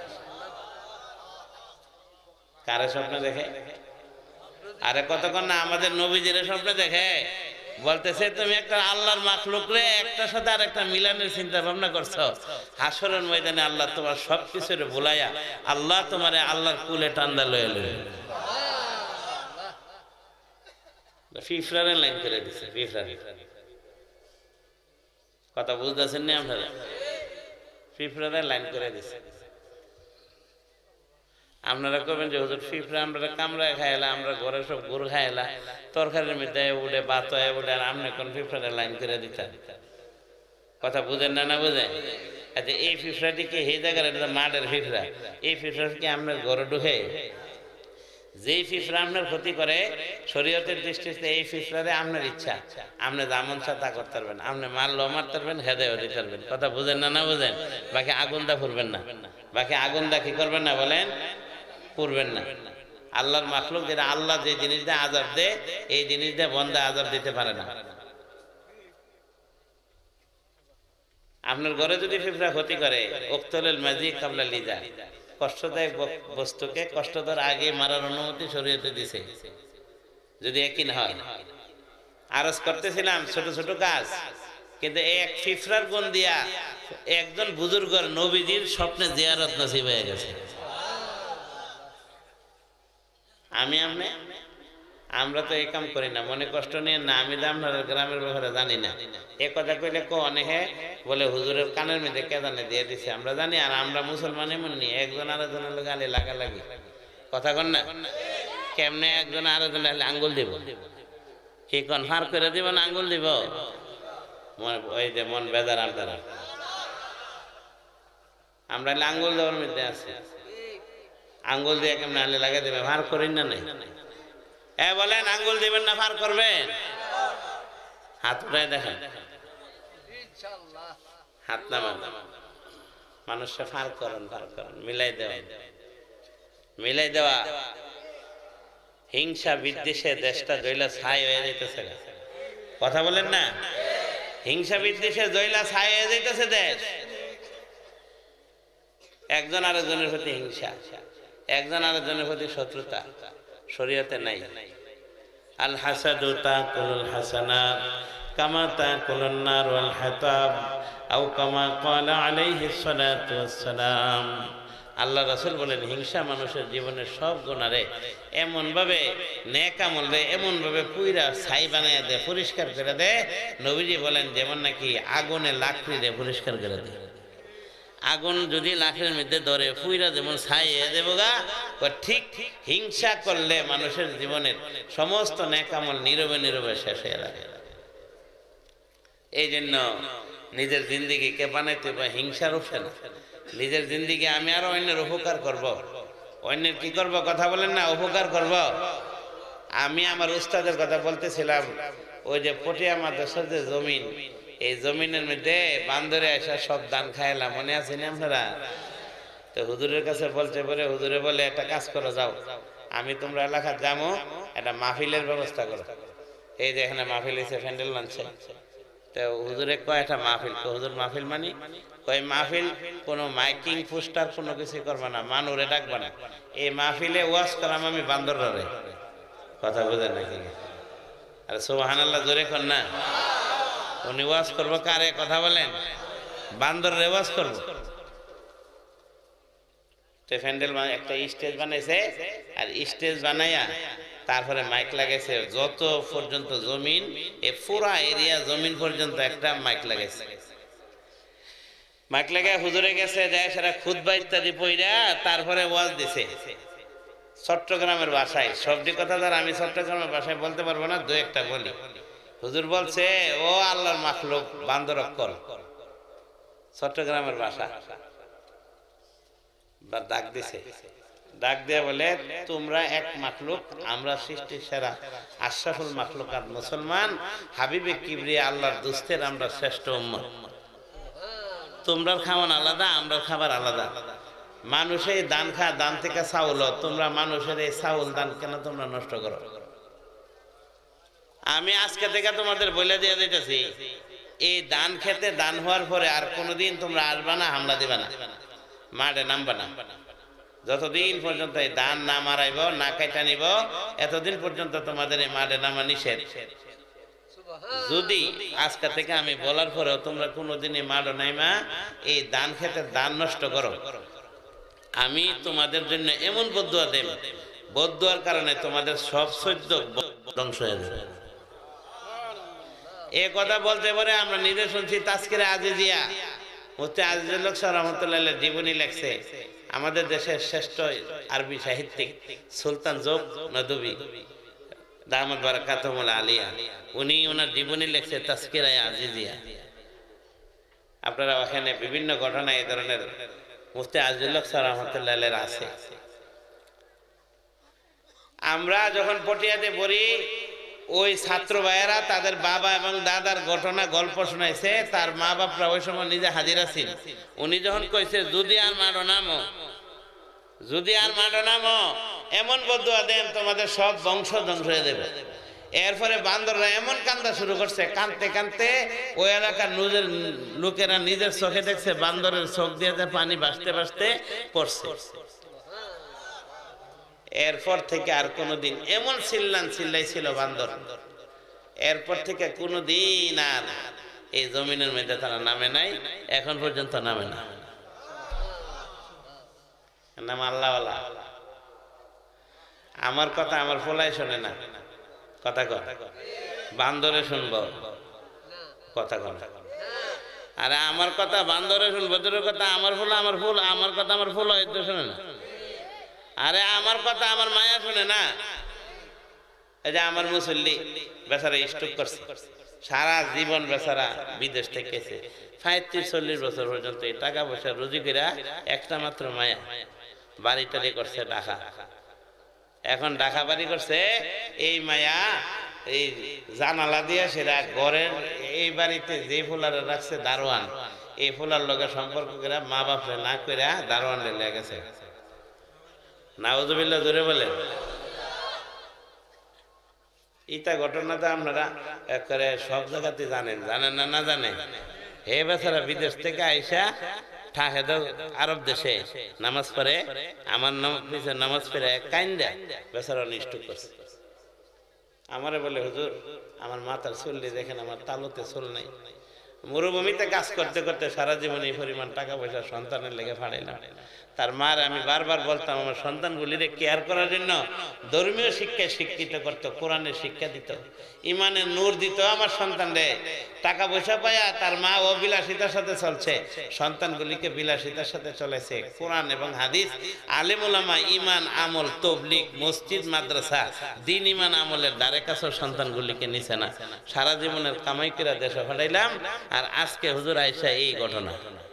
কারে স্বপ্নে দেখে? আরে কতক্ষণ না আমাদের নবীজির স্বপ্নে দেখে, বলতেছে তুমি একটা আল্লাহর মাখলুক রে একটার সাথে আর একটা মিলানের চিন্তা ভাবনা করছো, হাসরের ময়দানে আল্লাহ তোমার সবকিছুর ভুলাইয়া আল্লাহ তোমারে আল্লাহর কুলে টান্দা লয়ে লয়ে ফিফরারে লাইন করে দিছে। ফিফরারে কথা বুঝতেছেন না আপনারা? ফিফরারে লাইন করে দিছে। আপনারা কবেন যে হুজুর ফিফরা আমরা কামড়ায় খাইলা, আমরা ঘরে সব গরু খাইলা, তরকারির মধ্যে উঠে বাত হয়ে উঠে, আর আপনি কোন ফিফরারে লাইন করে দিতেন? কথা বুঝেন না না বুঝেন? আচ্ছা এই ফিফরাটি কি এই জায়গার মাঠের ফিফরা? এই ফিফরা কি আপনার ঘরে ঢুকে? যেই ফিফরা আপনার ক্ষতি করে শরীয়তের দৃষ্টিতে এই ফিফরারে আপনার ইচ্ছা, আপনি যেমন তা করতে পারবেন, আপনি মারলো মারতে পারবেন, হেদায়ও দিতে পারবেন। কথা বুঝেন না না বুঝেন? বাকি আগুন দা ফুরবেন না, বাকি আগুন দা কি করবেন না বলেন? করবেন না। আল্লাহর মাখলুক যেটা, আল্লাহ যে জিনিস দিয়ে আযাব দেয় এই জিনিস দিয়ে বন্দা আযাব দিতে পারে না। আপনার ঘরে যদি ফিফরা ক্ষতি করে, উক্তুলুল মাজি কাবলা লিজা, কষ্টদায়ক বস্তুকে কষ্ট দেওয়ার আগে মারার অনুমতি শরীয়তে দিছে, যদি একই না হয়। আরজ করতেছিলাম ছোট ছোট কাজ, কিন্তু এক ফিফরার গুণ দিয়া একজন বুজুর্গর নবীজির স্বপ্নে জিয়ারত নসিব হয়ে গেছে। আমরা তো এই কাম করি না, মনে কষ্ট নিয়ে না। আমি তো আপনার গ্রামের ব্যাপারে জানি না, এ কথা কইলে অনেকে বলে হুজুরের কানের মধ্যে কে জানে দিয়ে দিছে, আমরা জানি। আর আমরা মুসলমান এমন নি, একজন আরেকজনের লোক গালি লাগালাগি, কথা কন না। কেমনে একজন আরেকজনের আঙ্গুল দিব, কি কন ফার করে দিব না আঙ্গুল দিব? ওই যে মন বেজার আপনারা, আমরা আঙ্গুল দেওয়ার মধ্যে আছে, আঙ্গুল দিয়ে কেমন আলে লাগাই দেবে, ভার করেন না নাই? বলেন আঙ্গুল দিবেন না ফার করবেন? হাত উঠায় দেখেন, হাত নামান। মানুষকে ফার করেন, মিলাই দেওয়া, মিলাই দেওয়া। হিংসা বিদ্বেষে দেশটা জয়লা ছাই হয়ে যাইতেছে, কথা বলেন না? হিংসা বিদ্বেষে জয়লা ছাই হয়ে যাইতেছে দেশ। একজন আরেকজনের প্রতি হিংসা, একজন আরেকজনের প্রতি শত্রুতা শরীয়তে নাই। আল হাসাদু তাকুলুল হাসানাত কামা তাকুলুন নার ওয়াল হাতাব আও কামা ক্বালা আলাইহিস সালাতু ওয়াস সালাম। আল্লাহ রাসূল বলেন, হিংসা মানুষের জীবনের সব গুনারে এমন ভাবে নেক আমল দেয়, এমন ভাবে পুইরা ছাই বানায় দেয়, পরিষ্কার করে দেয়। নবীজি বলেন যেমন নাকি আগুনে লাকড়ি দিয়ে পরিষ্কার করে দেয়। আগুন যদি লাখের মধ্যে ধরে পুইরা যেমন ছাই হয়ে দেব গা, ঠিক হিংসা করলে মানুষের জীবনের সমস্ত নেক আমল নীরবে নীরবে শেষ হয়ে যাবে। এই জন্য নিজের জিন্দিগিকে বানাইতে বা হিংসার উঠে না। নিজের জিন্দিগি আমি আরো অন্যের উপকার করব, অন্যের কি করব, কথা বলেন না, উপকার করব। আমি আমার উস্তাদের কথা বলতেছিলাম, ওই যে পটিয়া মাদ্রাসার যে জমিন, এই জমিনের মধ্যে বান্দরে এসে সব দান খাইলাম, মনে আছে না আপনারা? তো হুজুরের কাছে বলতে পারে, হুজুরে বলে একটা কাজ করো, যাও আমি তোমরা এলাকা যাবো, একটা মাহফিলের ব্যবস্থা করো। এই যে এখানে মাহফিল এসে প্যান্ডেল বানছে, তো হুজুরে কয় একটা মাহফিল, হুজুর মাহফিল মানি কয় মাহফিল কোনো মাইকিং পোস্টার কোনো কিছু করবে না, মানুরে ডাকবে না, এই মাহফিলে ওয়াজ করাম আমি বান্দরে। কথা বোঝেন নাকি? আরে সুবহানাল্লাহ জোরে কর না। উনি ওয়াজ করবো কারে, কথা বলেন? বান্দরে ওয়াজ করবো। প্যান্ডেল একটা স্টেজ বানাইছে, আর স্টেজ বানাইয়া তারপরে মাইক লাগাইছে, যত পর্যন্ত জমিন, এই পুরা এরিয়া জমিন পর্যন্ত একটা মাইক লাগাইছে। মাইক লাগায় হুজুরে গেছে, যায় সেটা খুতবা ইত্যাদি পইরা তারপরে ওয়াজ দিছে চট্টগ্রামের ভাষায়। সবটি কথা ধর আমি চট্টগ্রামের ভাষায় বলতে পারবো না, দু একটা বলি। হুজুর বলছে, ও আল্লাহর মাখলুক বান্দর অক্কল, চট্টগ্রামের ভাষা। ডাক দিছে, ডাক দিয়ে বলে, তোমরা এক মাখলুক, আমরা সৃষ্টির সেরা আশরাফুল মাখলুকাত মুসলমান, হাবিবে কিবরিয়া আল্লাহর দুস্তের আমরা শ্রেষ্ঠ উম্মত। তোমরা খাওয়ান আলাদা, আমরা খাবার আলাদা। মানুষের দান খা, দান থেকে চাউল, তোমরা মানুষের এই চাউল দান কেন তোমরা নষ্ট করো? আমি আজকে থেকে তোমাদের বলে দিয়ে দিতেছি, এই দান খেতে দান হওয়ার পরে আর কোনোদিন তোমরা আসবা না, হামলা দিবা না, মাঠে নামবা না। যতদিন পর্যন্ত এই দান না মারাইব, না কাইটা নিব, এতদিন পর্যন্ত তোমাদের এই মাঠে নামা নিষেধ। যদি আজকে থেকে আমি বলার পরেও তোমরা কোনোদিন এই মাঠে নাইমা এই দান খেতে দান নষ্ট করো, আমি তোমাদের জন্য এমন বদদুয়া দেব, বদদুয়ার কারণে তোমাদের সব সহ্য ধ্বংস হয়ে যাবে। এ কথা বলতে পারে আমরা নিজে শুনছি। তাজকিরে আজিজিয়া মুফতি আজিজুল হক সাহেব রহমাতুল্লাহ জীবনী লেখছে। আমাদের দেশের শ্রেষ্ঠ আরবি সাহিত্যিক সুলতান জোব নদভী দামাত বারাকাতুহুল আলিয়া, উনি ওনার জীবনী লেখছে তাজকিরে আজিজিয়া। আপনারা ওখানে বিভিন্ন ঘটনা এই ধরনের মুফতি আজিজুল হক সাহেব রহমাতুল্লাহ আছে। আমরা যখন পটিয়াতে পড়ি, ওই ছাত্র ভাইয়েরা তাদের বাবা এবং দাদার ঘটনা গল্প শোনাইছে, তার মা বাপরা ওই সময় নিজে হাজির আছেন। উনি যখন কইছে, যদি আর মারো নামো, যদি আর মারো নামো, এমন বদুয়া দেন তোমাদের সব বংশ ধ্বংস হয়ে দেবে। এরপরে বান্দররা এমন কান্দা শুরু করছে, কাঁদতে কাঁদতে ওই এলাকার লোকেরা নিজের চোখে দেখছে বান্দরের চোখ দিয়ে পানি ভাসতে ভাসতে পড়ছে। এরপর থেকে আর কোনোদিন এমন চিল্লাইছিল বান্দর, এরপর থেকে কোনোদিন আর এই জমিনের মধ্যে তারা নামে নাই, এখন পর্যন্ত নামে না। নাম আল্লাহওয়ালা। আমার কথা আমার ফোলাই শোনে না, কথা কথা বান্দরে শুনবো, কথা কথা। আরে আমার কথা বান্দরে শুনবো, তোর কথা আমার ফুল, আমার ফুল, আমার কথা আমার ফুল হয়তো শোনে না। আরে আমার কথা আমার মায়া শুনে না। এই যে আমার মুসল্লি বেচারা স্ট্রোক করছে, সারা জীবন বেচারা বিদেশ থেকে এসে 35-40 বছর পর্যন্ত এই টাকা পয়সা রুজি করে একটা মাত্র মায়া, বাড়িটারি করছে ঢাকা। এখন ঢাকা বাড়ি করছে, এই মায়া এই জানালা দিয়ে সেরা ঘরের এই বাড়িতে যে ফুলারে রাখছে দারোয়ান, এই ফুলার লগে সম্পর্ক করে মা বাপরে না করে দারোয়ান লেগে গেছে। নাউজুবিল্লাহ জোরে বলেন। ইটা ঘটনাটা আপনারা করে সব জায়গাতে জানেন, জানেন না না জানেন? হে বেচারা বিদেশ থেকে আইসা ঠাকে দাও আরব দেশে নামাজ পড়ে, আমার নামাজ পড়ে কাইন্দা বেচারা অনিষ্ট করছে। আমারে বলে হুজুর আমার মাথার চুল্লি দেখেন, আমার তালুতে চুল নাই। মরুভূমিতে কাজ করতে করতে সারা জীবন এই পরিমাণ টাকা পয়সা সন্তানের লেগে ফাড়াইলাম। তার মার আমি বারবার বলতাম আমার সন্তানগুলিরে কেয়ার করার জন্য ধর্মীয় শিক্ষায় শিক্ষিত করতো, কোরআনের শিক্ষা দিত, ইমানের নূর দিত আমার সন্তানরে। টাকা পয়সা পায়া তার মা ও বিলাসিতার সাথে চলছে, সন্তানগুলিকে বিলাসিতার সাথে চলেছে। কোরআন এবং হাদিস, আলেম ওলামা, ইমান আমল, তবলিগ, মসজিদ মাদ্রাসা, দিন ইমান আমলের দ্বারে কাছেও সন্তানগুলিকে নিছে না। সারা জীবনের কামাই করে দেশে ফাটাইলাম, আর আজকে হুজুর আইসা এই ঘটনা।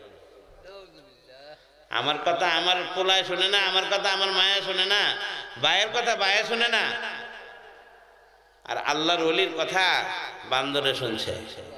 আমার কথা আমার পোলায় শুনে না, আমার কথা আমার মায়া শুনে না, ভাইয়ের কথা ভাইয়া শুনে না, আর আল্লাহর ওলির কথা বান্দরে শুনছে।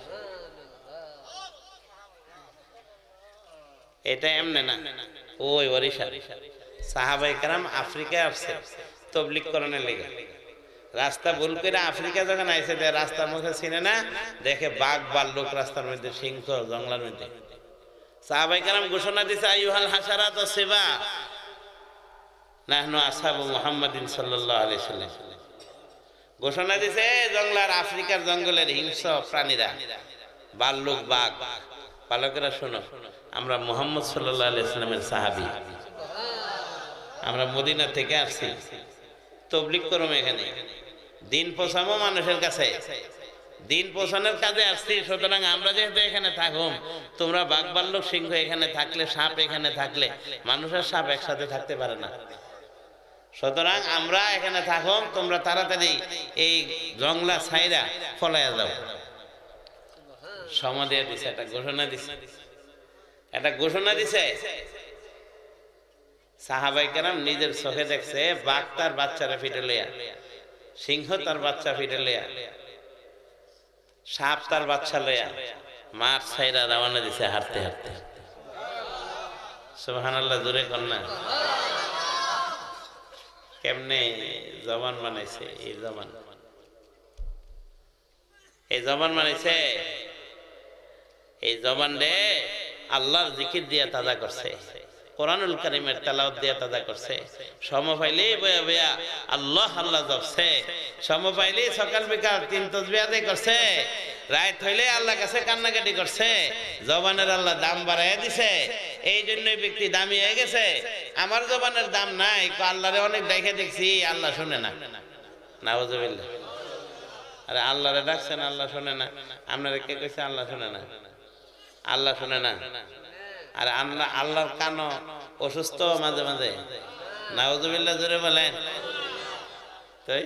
এটা এমনে না, ওই ওড়িশা সাহাবাই কেরাম আফ্রিকায় আসছে তবলিগ করণের লেগে। রাস্তা ভুল করে আফ্রিকা যখন আইসে, রাস্তার মুখে চিনে না, দেখে বাঘ ভাল্লুক রাস্তার মধ্যে, সিংহ জঙ্গলার মধ্যে। সাহাবাই কেরাম ঘোষণা দিছে আইয়ুহাল হাশারাত সিবা নাহনু আসহাবু মুহাম্মাদিন সাল্লাল্লাহু আলাইহি সাল্লাম। ঘোষণা দিছে জঙ্গলার আফ্রিকার জঙ্গলের হিংস্র প্রাণীরা, ভাল্লুক বাঘ, পালকেরা শোনো, আমরা মুহাম্মদ সাল্লাল্লাহু আলাইহি সাল্লামের সাহাবী, আমরা মদিনা থেকে আসছি, তবলিগ করব এখানে, দিন পৌঁছাবো মানুষের কাছে, দিন পৌঁছানোর কাজে আসছি। সুতরাং আমরা যেহেতু এখানে থাকুম, তোমরা বাঘ ভাল্লুক সিংহ এখানে থাকলে, সাপ এখানে থাকলে, মানুষের সাপ একসাথে থাকতে পারে না। সুতরাং আমরা এখানে থাকুম, তোমরা তাড়াতাড়ি এই জঙ্গলা ছাইরা ফলাইয়া যাও। সমাধি দিছে, একটা ঘোষণা দিছে, একটা ঘোষণা দিছে। সাহাবাই কেরাম নিজের চোখে দেখছে বাঘ তার বাচ্চারা ফিটে লইয়া, সিংহ তার বাচ্চা ফিটে লইয়া, সাপ তার বাচ্চা লইয়া মাঠ ছাইরা রওনা দিছে হাঁটতে হাঁটতে। সুবহানাল্লাহ জোরে কন্যা। কেমনে জবান বানাইছে, এই জবান বানাইছে, এই জবান রে আল্লাহর জিকির দিয়ে তাজা করছে, কোরআনুল কারীমের তেলাওয়াত দিয়ে তাজা করছে। সময় পাইলেই বয়া বয়া আল্লাহ আল্লাহ জপছে, সময় পাইলেই সকাল বিকাল 3 তাসবিহ আদায় করছে, রাত হইলে আল্লাহর কাছে কান্নাকাটি করছে। জবানের আল্লাহ দাম বাড়াইয়া দিছে, এই জন্যই ব্যক্তি দামি হয়ে গেছে। আমার জবানের দাম নাই, আল্লাহরে অনেক দেখে দেখছি, আল্লাহ শুনে না। নাউজুবিল্লাহ। আরে আল্লাহরে ডাকছেন, আল্লাহ শুনে না। আপনারা কে কইছে আল্লাহ শুনে না? আল্লাহ শুনে না। আর আল্লাহর কান অসুস্থ মাঝে মাঝে। নাউজুবিল্লাহ জোরে বলেন। তাই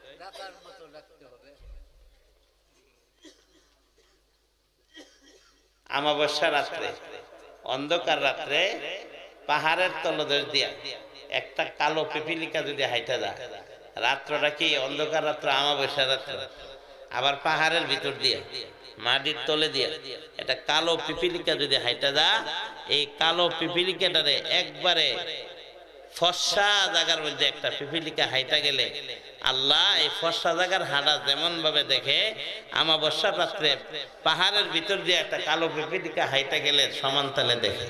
আমাবস্যা রাত্রে, অন্ধকার রাত্রে পাহাড়ের তলদেশ দিয়া একটা কালো পিপিলিকা যদি হাইটা যায়, রাত্রটা কি অন্ধকার রাত্র, আমাবস্যা রাত্র, আবার পাহাড়ের ভিতর দিয়া মাটির তলে দিয়া এটা কালো পিপিলিকা যদি হাইটা যায়, এই কালো পিপিলিকাটারে একবারে ফর্সা জায়গার মধ্যে একটা পিপিলিকা হাইটা গেলে আল্লাহ এই ফর্সা জায়গার হাঁটা যেমন ভাবে দেখে, আমাবস্যা রাত্রে পাহাড়ের ভিতর দিয়ে একটা কালো পিপিলিকা হাইটা গেলে সমান তালে দেখে।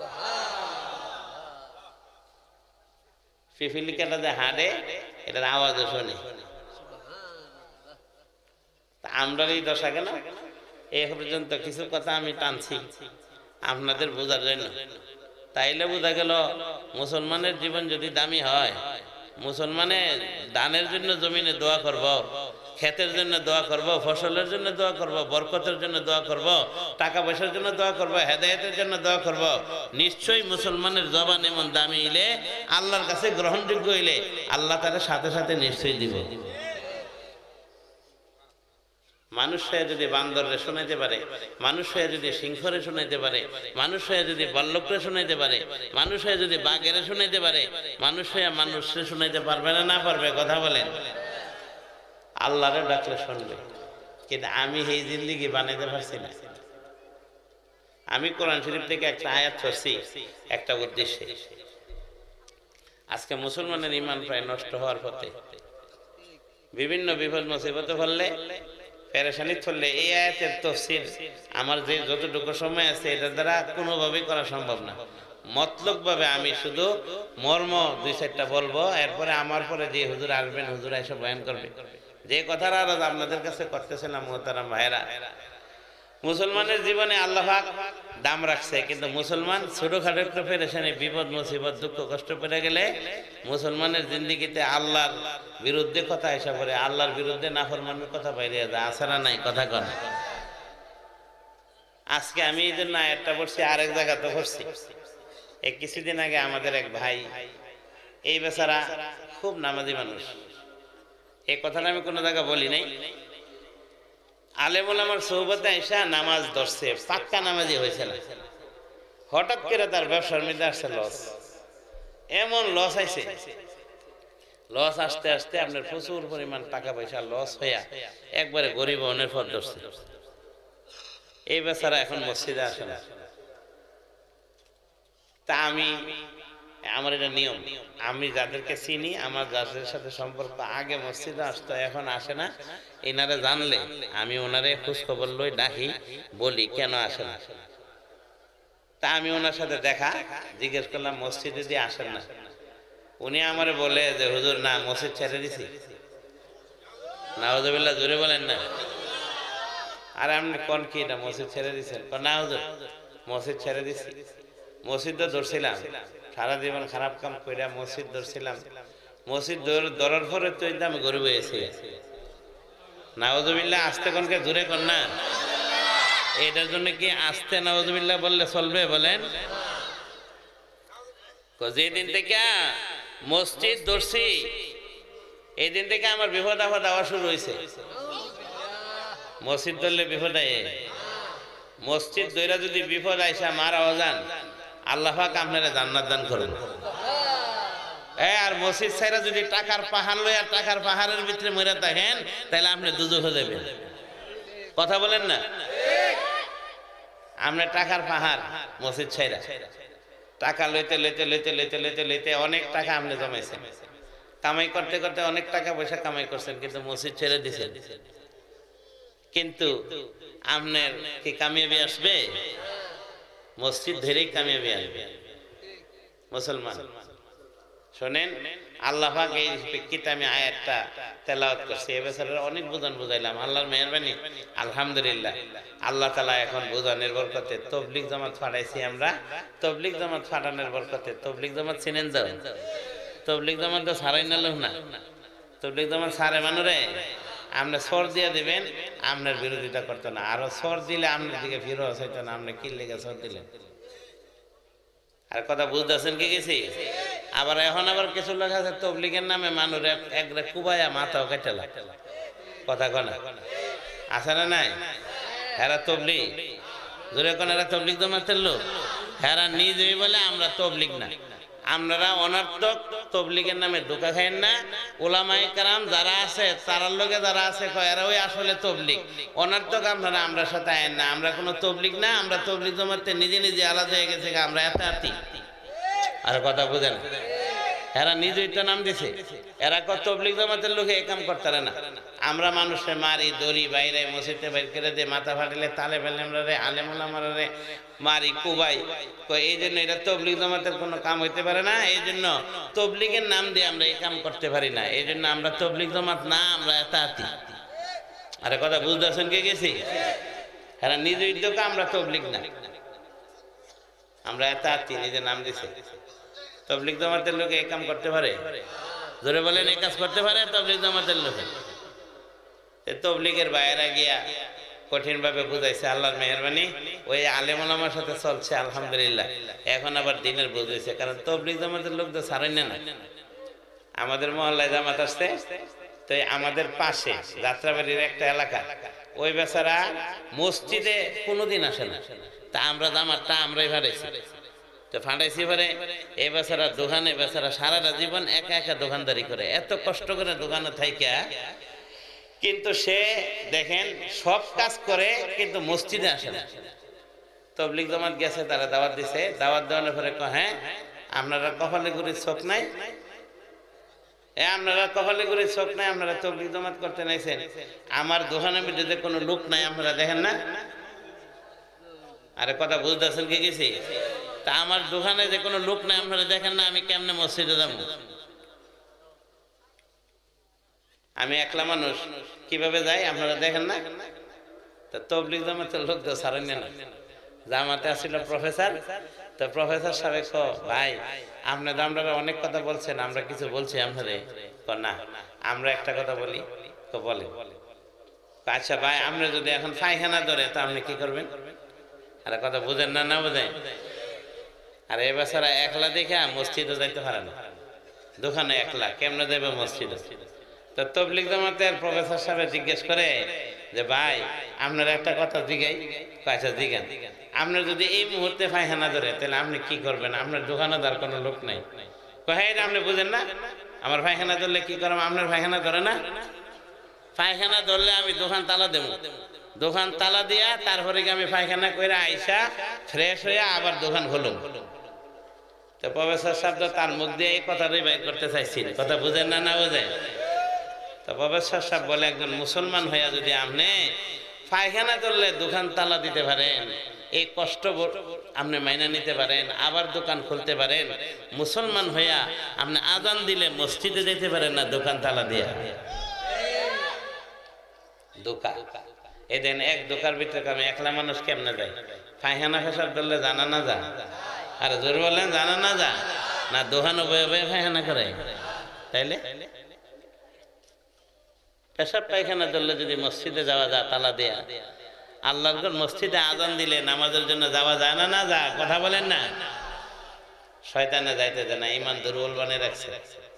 পিপিলিকাটা যে হাঁটে এটার আওয়াজও শোনে। আমরা এই দশা কেন? এই পর্যন্ত কিছু কথা আমি টানছি আপনাদের বোঝার জন্য। তাইলে বোঝা গেল মুসলমানের জীবন যদি দামি হয়, মুসলমানের দানের জন্য জমিনে দোয়া করব, ক্ষেতের জন্য দোয়া করব, ফসলের জন্য দোয়া করব, বরকতের জন্য দোয়া করব, টাকা পয়সার জন্য দোয়া করব, হেদায়েতের জন্য দোয়া করব, নিশ্চয়ই মুসলমানের জবান এমন দামি হইলে, আল্লাহর কাছে গ্রহণযোগ্য হইলে আল্লাহ তার সাথে সাথে নিশ্চয়ই দিব। মানুষ হয়ে যদি বান্দরে শোনাইতে পারে, মানুষ হয়ে যদি সিংহরে শোনাইতে পারে, মানুষ হয়ে যদি বল্লভরে শোনাইতে পারে, মানুষ হয়ে যদি বাঘেরে শোনাইতে পারে, মানুষ হয়ে মানুষরে শোনাইতে পারবে না? না পারবে? কথা বলেন। আল্লাহরে ডাকলে শুনবে, কিন্তু আমি এই জিন্দেগি বানাইতে পারছি না। আমি কোরআন শরীফ থেকে একটা আয়াত পড়ছি একটা উদ্দেশ্যে। আজকে মুসলমানের ঈমান প্রায় নষ্ট হওয়ার পথে, বিভিন্ন বিপদ মুসিবতে পড়লে, পেরেশানি চললে এই আয়াতের তাফসীর আমার যে যতটুকু সময় আছে এটার দ্বারা কোনোভাবেই করা সম্ভব না। মতলব ভাবে আমি শুধু মর্ম দুই চারটা বলবো, এরপরে আমার পরে যে হুজুর আসবেন, হুজুর এসে বয়ান করবে। যে কথাটা আজ আপনাদের কাছে করতেছিলাম মুহতারাম ভাইরা, মুসলমানের জীবনে আল্লাহ পাক দাম রাখছে, কিন্তু মুসলমান ছোটখাটো একটু পেরেশানি, বিপদ মুসিবত, দুঃখ কষ্ট পেয়ে গেলে মুসলমানের জিন্দিগিতে আল্লাহর বিরুদ্ধে কথা এসে পড়ে, আল্লাহর বিরুদ্ধে নাফরমানের কথা বাইরে যায়। আছে না নাই? কথা কন। আজকে আমি এই জন্য আয়াতটা পড়ছি, আরেক জায়গাতে পড়ছি। এই কিছুদিন আগে আমাদের এক ভাই, এই বেচারা খুব নামাজি মানুষ, এই কথাটা আমি কোনো জায়গা বলি নাই, আলেমুল আমার সোহবতে আইসা নামাজ ধরছে, পাক্কা নামাজি হয়েছে না। হঠাৎ করে তার ব্যবসার মধ্যে আসছে লস, এমন লস আইছে, লস আসতে আসতে আপনার প্রচুর পরিমাণ টাকা পয়সা লস হইয়া একবারে গরিব অনের পথ ধরছে। এই বেচারা এখন মসজিদে আসে না। তা আমার এটা নিয়ম, আমি যাদেরকে চিনি, আমার যাদের সাথে সম্পর্ক, আগে মসজিদে আসতো, এখন আসে না, এনারে জানলে আমি ওনারে খোঁজ খবর লই, ডাকি, বলি কেন আসে না। তা আমি ওনার সাথে দেখা জিজ্ঞেস করলাম, মসজিদে দিয়ে আসেন না? উনি আমারে বলে যে হুজুর না, মসজিদ ছেড়ে দিছি। নাউজুবিল্লাহ, জোরে বলেন না। আর আপনি কোন কি না মসজিদ ছেড়ে দিচ্ছেন? না হুজুর, মসজিদ ছেড়ে দিছি। মসজিদ তো ধরছিলাম, সারা জীবন খারাপ কাম করে মসজিদ ধরছিলাম, মসজিদ ধরার পরে তো আমি গরিব হয়েছি। নাউজুবিল্লাহ, আসতে কোনকে জোরে কর না। এটার জন্য কি আসতে নাউজুবিল্লাহ বললে চলবে? বলেন। যেদিন থেকে মসজিদ ধরছি এই দিন থেকে আমার বিপদ আপদ আওয়া শুরু হয়েছে। মসজিদ ধরলে বিপদ আয়, মসজিদ ধরে যদি বিপদ আইসা মারা যান, আল্লাহ পাক আপনারা জান্নাত দান করুন। আর মসজিদ ছাইরা যদি টাকার পাহাড় লইয়া টাকার পাহাড়ের ভিতরে মরে থাকেন, তাহলে আপনি দুজখে যাবেন। কথা বলেন না? আমরা টাকার পাহাড় মসজিদ ছাইরা টাকা লইতে লইতে লইতে লইতে লইতে লইতে অনেক টাকা আপনি জমাইছেন, কামাই করতে করতে অনেক টাকা পয়সা কামাই করছেন, কিন্তু মসজিদ ছেড়ে দিছেন। কিন্তু আপনার কি কামিয়াবি আসবে? মসজিদ ধরেই কামিয়াবি আসবে। মুসলমান শোনেন, আল্লাহ পাক এই প্রেক্ষিতে আমি আয়াতটা তেলাওয়াত করছি। এ বেচারা অনেক বোঝান বুঝাইলাম, আল্লাহর মেহেরবানি, আলহামদুলিল্লাহ। আল্লাহ তাআলা এখন বোঝানোর বরকতে তবলিগ জামাত ফাটাইছি আমরা। তবলিগ জামাত ফাটানোর বরকতে, তবলিগ জামাত চিনেন যাও? তবলিগ জামাত তো সারাই না লোক না, তবলিগ জামাত সারে মানুরে আপনি সর দিয়ে দিবেন, আপনার বিরোধিতা করতো না। আরো সর দিলে আপনার দিকে ফিরোজ হইতো না, আপনি কি লেগে সর দিলেন? আর কথা বুঝতেছেন কি গেছি? আবার এখন আবার কিছু লোক আছে তবলিগের নামে মানুষ একরে কুবাইয়া মাথাও কেটে লাগে। কথা কনা আছে না নাই? হেরা তবলিগ, জোরে কোন এরা তবলিগ জামাতের লোক, হেরা নিজেই বলে আমরা তবলিগ না। আপনারা অনর্থক তবলিগের নামে ধোঁকা খাইেন না। ওলামায়ে কেরাম যারা আছে তারার লোকে যারা আছে এরা ওই আসলে তবলিগ। অনর্থক আপনারা আমরা সাথে আইন না, আমরা কোনো তবলিগ না। আমরা তবলিগ জামাতে নিজে নিজে আলাদা হয়ে গেছে, আমরা এত আতি। আর কথা বুঝেন, এরা নিজেই তো নাম দিছে। এরা কত তবলিগ জামাতের লোকে এই কাম করতারে না। আমরা মানুষের মারি দড়ি বাইরে মসজিদে বাইর করে দিয়ে মাথা ফাটিলে তালে বেলেমরা আলেমুলামারে মারি কুবাই। এই জন্য এটা তবলিগ জামাতের কোনো কাম হইতে পারে না। এই জন্য তবলিগের নাম দিয়ে আমরা এই কাম করতে পারি না। এই জন্য আমরা তবলিগ জামাত না, আমরা এতাতি। আরে কথা বুঝতেছেন কে গেছি? এরা নিজ উদ্যোগে, আমরা তবলিগ না, আমরা এতাতি, নিজে নাম দিছে। তবলিগ জামাতের লোকে এই কাম করতে পারে? জোরে বলেন, এই কাজ করতে পারে তবলিগ জামাতের লোকে? তবলিগের বাইরে গিয়া কঠিন ভাবে বুঝাইছে, আল্লাহর মেহেরবানি ওই আলেম ওলামার সাথে চলছে আলহামদুলিল্লাহ। এখন আবার দিনের বুঝেছে, কারণ তবলিগ জামাতের লোক তো ছাড়েন না। আমাদের মহল্লায় জামাত আসছে, তো আমাদের পাশে যাত্রাবাড়ির একটা এলাকা, ওই বেচারা মসজিদে কোনোদিন আসে না। তা আমরা জামাতটা আমরাই ফাটাইছি। তো ফাটাইছি পরে এই বেচারা দোকানে, বেচারা সারাটা জীবন একা একা দোকানদারি করে, এত কষ্ট করে দোকানে থাইকা, কিন্তু সে দেখেন সব কাজ করে কিন্তু মসজিদে আসে না। তবলিগ জামাত গেছে, তারা দাওয়াত দিছে, দাওয়াত দেওয়ানোর পরে হ্যাঁ আপনারা কপালে গুড়ির চোখ নাই, আপনারা কপালে গুড়ির চোখ নাই, আপনারা তবলিগ জামাত করতে নাইছেন, আমার দোকানের মধ্যে কোনো লোক নাই, আপনারা দেখেন না? আরে কথা বুঝতেছেন কি গেছি? তা আমার দোকানে যে কোনো লোক নাই, আপনারা দেখেন না, আমি কেমনে মসজিদে যাবো? আমি একলা মানুষ, কিভাবে যাই আপনারা দেখেন না? তা তবলিগ জামাতের লোক তো ছাড়েন না। জামাতে আসছিল প্রফেসর, তো প্রফেসর সাহেব ভাই আপনারা আমরা অনেক কথা বলছেন, আমরা কিছু বলছি আপনারে? না, আমরা একটা কথা বলি। তো বলে আচ্ছা ভাই, আপনি যদি এখন পায়খানা ধরে তা আপনি কি করবেন? আরে কথা বুঝেন না, না বুঝেন? আর এ বেচারা একলা দেখে মসজিদে যাইতে পারে না, দোকানে একলা কেমনে যাবে মসজিদে? তো তবলিগ জামাতের প্রফেসর সাহেব জিজ্ঞেস করে যে ভাই আপনারা একটা কথা জিগাই। আচ্ছা জিগান, আপনার যদি এই মুহূর্তে পায়খানা ধরে তাহলে আপনি কি করবেন? আপনার দোকানে তার কোনো লোক নাই। হ্যাঁ আপনি বুঝেন না, আমার পায়খানা ধরলে কি করবো? আপনার পায়খানা ধরে না? পায়খানা ধরলে আমি দোকান তালা দেব, দোকান তালা দিয়া তারপরে আমি পায়খানা করে আইসা ফ্রেশ হইয়া আবার দোকান হলো। তো প্রফেসর সাহেব তার মুখ দিয়ে এই কথাটাই বাইর করতে চাইছি। কথা বুঝেন না, না বুঝেন? তো প্রফেসর সাহেব বলে একজন মুসলমান হইয়া যদি আপনি পায়খানা করলে দোকান তালা দিতে পারেন, এই কষ্ট আপনি মাইনা নিতে পারেন, আবার দোকান খুলতে পারেন, মুসলমান হইয়া আপনি আজান দিলে মসজিদে যেতে পারেন না দোকান তালা দিয়া? দোকা এই দেন এক দোকার ভিতরে আমি একলা মানুষ কেমনে যাই? পায়খানা ফেসাব ধরলে জানা না যা? আর জোর বললেন জানা না যা? না দোকানে বয়ে বয়ে পায়খানা করে? তাইলে পেশাব পায়খানা ধরলে যদি মসজিদে যাওয়া যায় তালা দেয়া, আল্লাহর মসজিদে আজান দিলে নামাজের জন্য যাওয়া যায় না? না যা? কথা বলেন না? শয়তানে যাইতে দেয় না, ঈমান দুর্বল বানিয়ে রাখছে।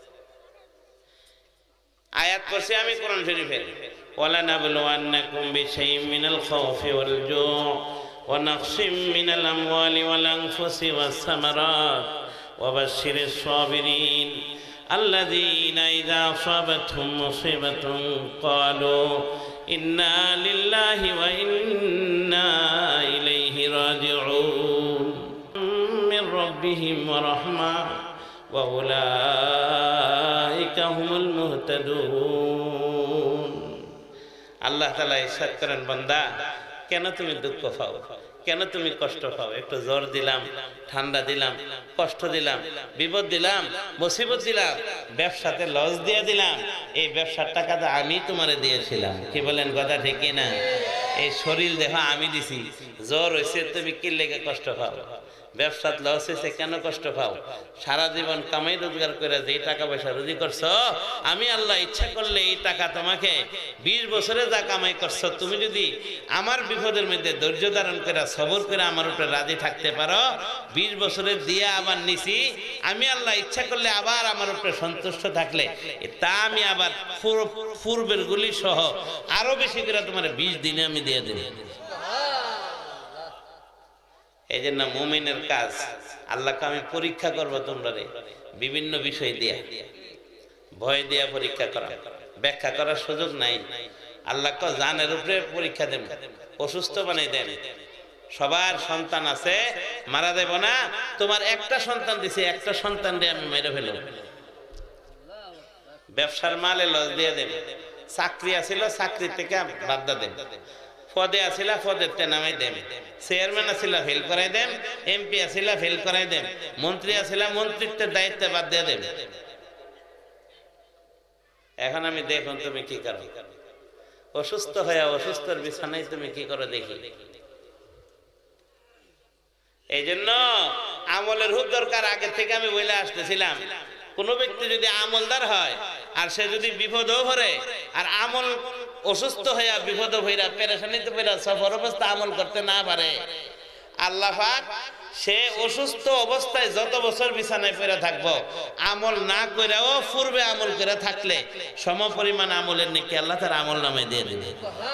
আয়াত পড়ছি আমি কোরআন শরীফের, ওয়ালানাবলুওয়ান্নাকুম বিশাইইম মিনাল খাউফি ওয়াল জুউ ওয়া নাকসিম মিনাল আমওয়ালি ওয়াল আনফুসি ওয়াস সামারাত ওয়া বাশশিরিস সাবিরিন আল্লাযীনা ইযা আসাবাতহুম মুসিবাতুন ক্বালু ইন্না লিল্লাহি ওয়া ইন্না ইলাইহি রাজিউন মির রাব্বিহিম ওয়া রাহমা ওয়া উলাইকা হুমুল মুহতাদুন। আল্লাহ তাআলা ইরশাদ করেন, বান্দা কেন তুমি দুঃখ পাও, কেন তুমি কষ্ট পাও? একটু জ্বর দিলাম, ঠান্ডা দিলাম, কষ্ট দিলাম, বিপদ দিলাম, মুসিবত দিলাম, ব্যবসাতে লস দিয়ে দিলাম, এই ব্যবসার টাকা তো আমি তোমারে দিয়েছিলাম। কি বলেন কথা ঠিক না? এই শরীর দেহ আমি দিছি, জ্বর হয়েছে তুমি কি লেগে কষ্ট পাও? ব্যবসাত লস হয়েছে কেন কষ্ট পাও? সারা জীবন কামাই রোজগার করে যে টাকা পয়সা রুজি করছো, আমি আল্লাহ ইচ্ছা করলে এই টাকা তোমাকে 20 বছরে যা কামাই করছো, তুমি যদি আমার বিপদের মধ্যে ধৈর্য ধারণ করে সবর করে আমার উপরে রাজি থাকতে পারো, 20 বছরে দিয়ে আবার নিছি, আমি আল্লাহ ইচ্ছা করলে আবার আমার উপরে সন্তুষ্ট থাকলে তা আমি আবার পূর্বের গুলি সহ আরো বেশি করে তোমার 20 দিনে আমি দিয়ে দেব। এই জন্য মুমিনের কাজ, আল্লাহকে আমি পরীক্ষা করবো তোমরা বিভিন্ন বিষয় দিয়া, ভয় দিয়া পরীক্ষা করা, ব্যাখ্যা করার সুযোগ নাই। আল্লাহকে জানের উপরে পরীক্ষা দেন, অসুস্থ বানাই দেন। সবার সন্তান আছে, মারা দেব না। তোমার একটা সন্তান দিছে, একটা সন্তান দিয়ে আমি মেরে ফেলব, ব্যবসার মালে লস দিয়ে দেন, চাকরি আছিল চাকরি থেকে বাদ দেন, পদে আছিল পদের তে নামাই দেন, চেয়ারম্যান আছিল ফেল করাই দেন, এমপি আছিল ফেল করাই দেন, মন্ত্রী আছিল মন্ত্রিত্বের দায়িত্ব বাদ দিয়ে দেন। এখন আমি দেখুন তুমি কি করো, অসুস্থ হয়ে অসুস্থর বিছানায় তুমি কি করো দেখি। এই জন্য আমলের খুব দরকার। আগে থেকে আমি বলে আসতেছিলাম, কোন ব্যক্তি যদি আমলদার হয় আর সে যদি বিপদও ভরে আর আমল অসুস্থ হইয়া বিপদ হইয়া পেরেশানিতে পড়া সফর অবস্থা আমল করতে না পারে, আল্লাহ পাক সে অসুস্থ অবস্থায় যত বছর বিছানায় পড়ে থাকবো, আমল না কইরাও পূর্বে আমল করে থাকলে সম পরিমাণ আমলের নেকি আল্লাহ তার আমল নামে দিয়ে দিবে।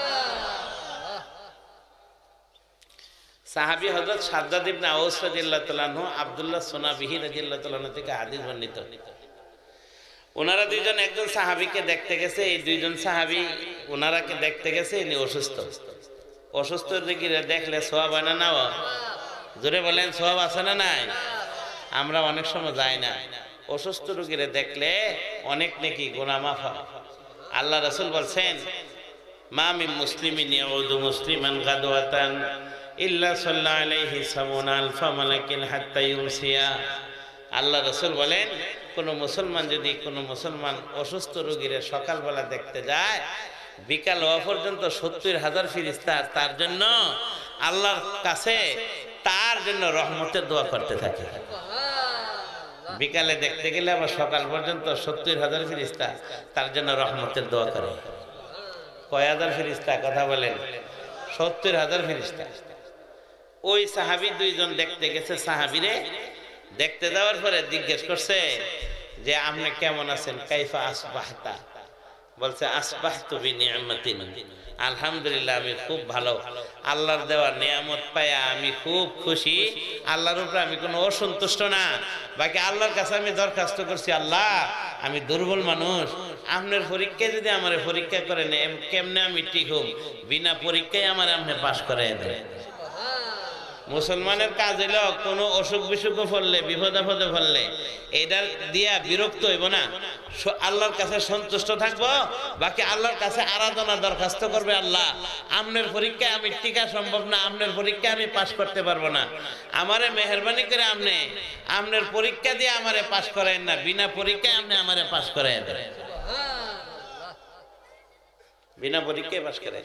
সাহাবী হযরত শাদ্দাদ ইবনে আওস রাদিয়াল্লাহু তাআলা আনহু, আব্দুল্লাহ সুনাবিহি রাদিয়াল্লাহু তাআলা আনহু থেকে হাদিস বর্ণিত। ওনারা দুইজন একজন সাহাবীকে দেখতে গেছে, এই দুইজন সাহাবী ওনারাকে দেখতে গেছে, ইনি অসুস্থ। অসুস্থ রোগীরা দেখলে সওয়াব হয় না? না জোরে বলেন, সওয়াব আছে না নাই? আমরা অনেক সময় যাই না, অসুস্থ রোগীরা দেখলে অনেক নেকি গুনাহ মাফ হয়। আল্লাহ রাসূল বলছেন, মা মিন মুসলিমিন ইয়াউদু মুসলিমান গাদওয়াতান ইল্লা সাল্লাল্লাহু আলাইহি সামুনা আলফা মালাকিন হাত্তা ইউমসিয়া। আল্লাহ রাসূল বলেন, কোন মুসলমান যদি কোন মুসলমান অসুস্থ রোগীরে সকালবেলা দেখতে যায়, বিকাল হওয়া পর্যন্ত 70,000 ফেরেশতা তার জন্য আল্লাহর কাছে তার জন্য রহমতের দোয়া করতে থাকে। বিকালে দেখতে গেলে আবার সকাল পর্যন্ত 70,000 ফেরেশতা তার জন্য রহমতের দোয়া করে। কয় হাজার ফেরেশতা? কথা বলেন, 70,000 ফেরেশতা। ওই সাহাবী দুইজন দেখতে গেছে, সাহাবীরে দেখতে যাওয়ার পরে জিজ্ঞেস করছে যে আপনি কেমন আছেন? কাইফা আসবাহতা? বলছে আসবাহতু বিনিআমাতিন, আলহামদুলিল্লাহ আমি খুব ভালো, আল্লাহর দেওয়া নিয়ামত পায়া আমি খুব খুশি, আল্লাহর উপরে আমি কোনো অসন্তুষ্ট না। বাকি আল্লাহর কাছে আমি দরখাস্ত করছি, আল্লাহ আমি দুর্বল মানুষ, আপনার পরীক্ষায় যদি আমার পরীক্ষা করেন কেমনে আমি ঠিক হব, বিনা পরীক্ষায় আমার আপনি পাশ করাই দেন। মুসলমানের কাজ হইল কোনো অসুখ বিসুখে পড়লে, বিপদে আপদে পড়লে এটা দিয়া বিরক্ত হইব না, আল্লাহর কাছে সন্তুষ্ট থাকবো। বাকি আল্লাহর কাছে আরাধনা দরখাস্ত করবে, আল্লাহ আপনার পরীক্ষায় আমি টিকা সম্ভব না, আপনার পরীক্ষায় আমি পাশ করতে পারবো না, আমারে মেহরবানি করে আপনি আপনার পরীক্ষা দিয়ে আমারে পাশ করায়েন না, বিনা পরীক্ষায় আপনি আমারে পাশ করাই দেন, বিনা পরীক্ষায় পাশ করাই।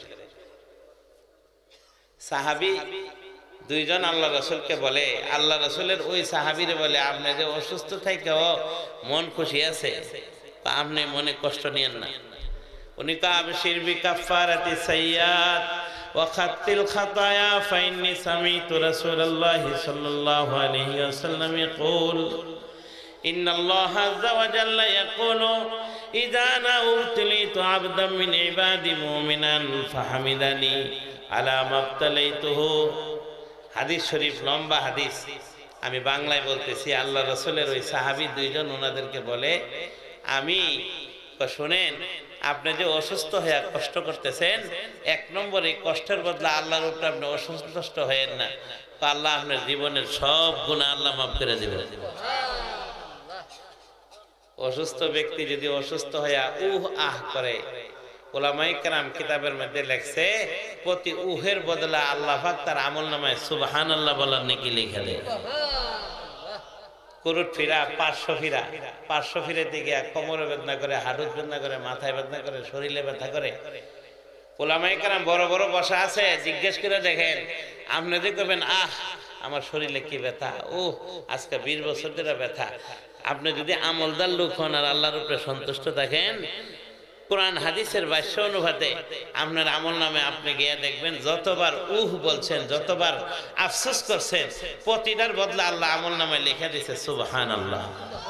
সাহাবী দুইজন আল্লাহ রাসূলকে বলে, আল্লাহ রাসূলের ওই সাহাবীরে বলে, আপনি যে অসুস্থ থাকেও মন খুশি আছে, আপনি মনে কষ্ট নিয়েন না। উনি কা আবশির বিকাফারাতি সাইয়্যাত ওয়া খাত্তিল খাতায়া ফাইন্নী সামিতু রাসূলুল্লাহি সাল্লাল্লাহু আলাইহি ওয়াসাল্লাম ইয়াকুল ইন্নাল্লাহা আযজা ওয়া জাল্লা ইয়াকুলু ইযা নাউতলিতু আবদাম মিন ইবাদি মুমিনান ফাহামিদানি আলা মাবতালাইতুহু। হাদিস শরীফ, লম্বা হাদিস, আমি বাংলায় বলতেছি। আল্লাহ রাসূলের ওই সাহাবী দুইজন ওনাদেরকে বলে, আমি শুনেন আপনি যে অসুস্থ হয়ে কষ্ট করতেছেন, এক নম্বর এই কষ্টের বদলা আল্লাহর উপরে আপনি অসন্তুষ্ট হয়েন না, তো আল্লাহ আপনার জীবনের সব গুনাহ আল্লাহ মাফ করে দিবেন। অসুস্থ ব্যক্তি যদি অসুস্থ হয়ে আহ করে, উলামায়ে কেরাম কিতাবের মধ্যে লেখছে, প্রতি উহের বদলা আল্লাহ পাক তার আমলনামায় সুবহানাল্লাহ বলার নেকি লিখে দেয়। কুরুট ফিরা, 500 ফিরা, 500 ফিরেতে গিয়া কোমরে বেদনা করে, হাঁটুর বেদনা করে, মাথায় বেদনা করে, শরীরে ব্যথা করে। উলামায়ে কেরাম বড় বড় বসা আছে, জিজ্ঞেস করে দেখেন, আপনি যে কবেন আহ আমার শরীরে কি ব্যথা, ও আজকে 20 বছর ধরে ব্যথা। আপনি যদি আমলদার লোক হন আর আল্লাহর উপরে সন্তুষ্ট থাকেন, কোরআন হাদিসের ভাষ্য অনুপাতে আপনার আমল নামে আপনি গিয়ে দেখবেন যতবার বলছেন, যতবার আফসোস করছেন, প্রতিটার বদলা আল্লাহ আমল নামে লিখে দিয়েছে সুবহানাল্লাহ।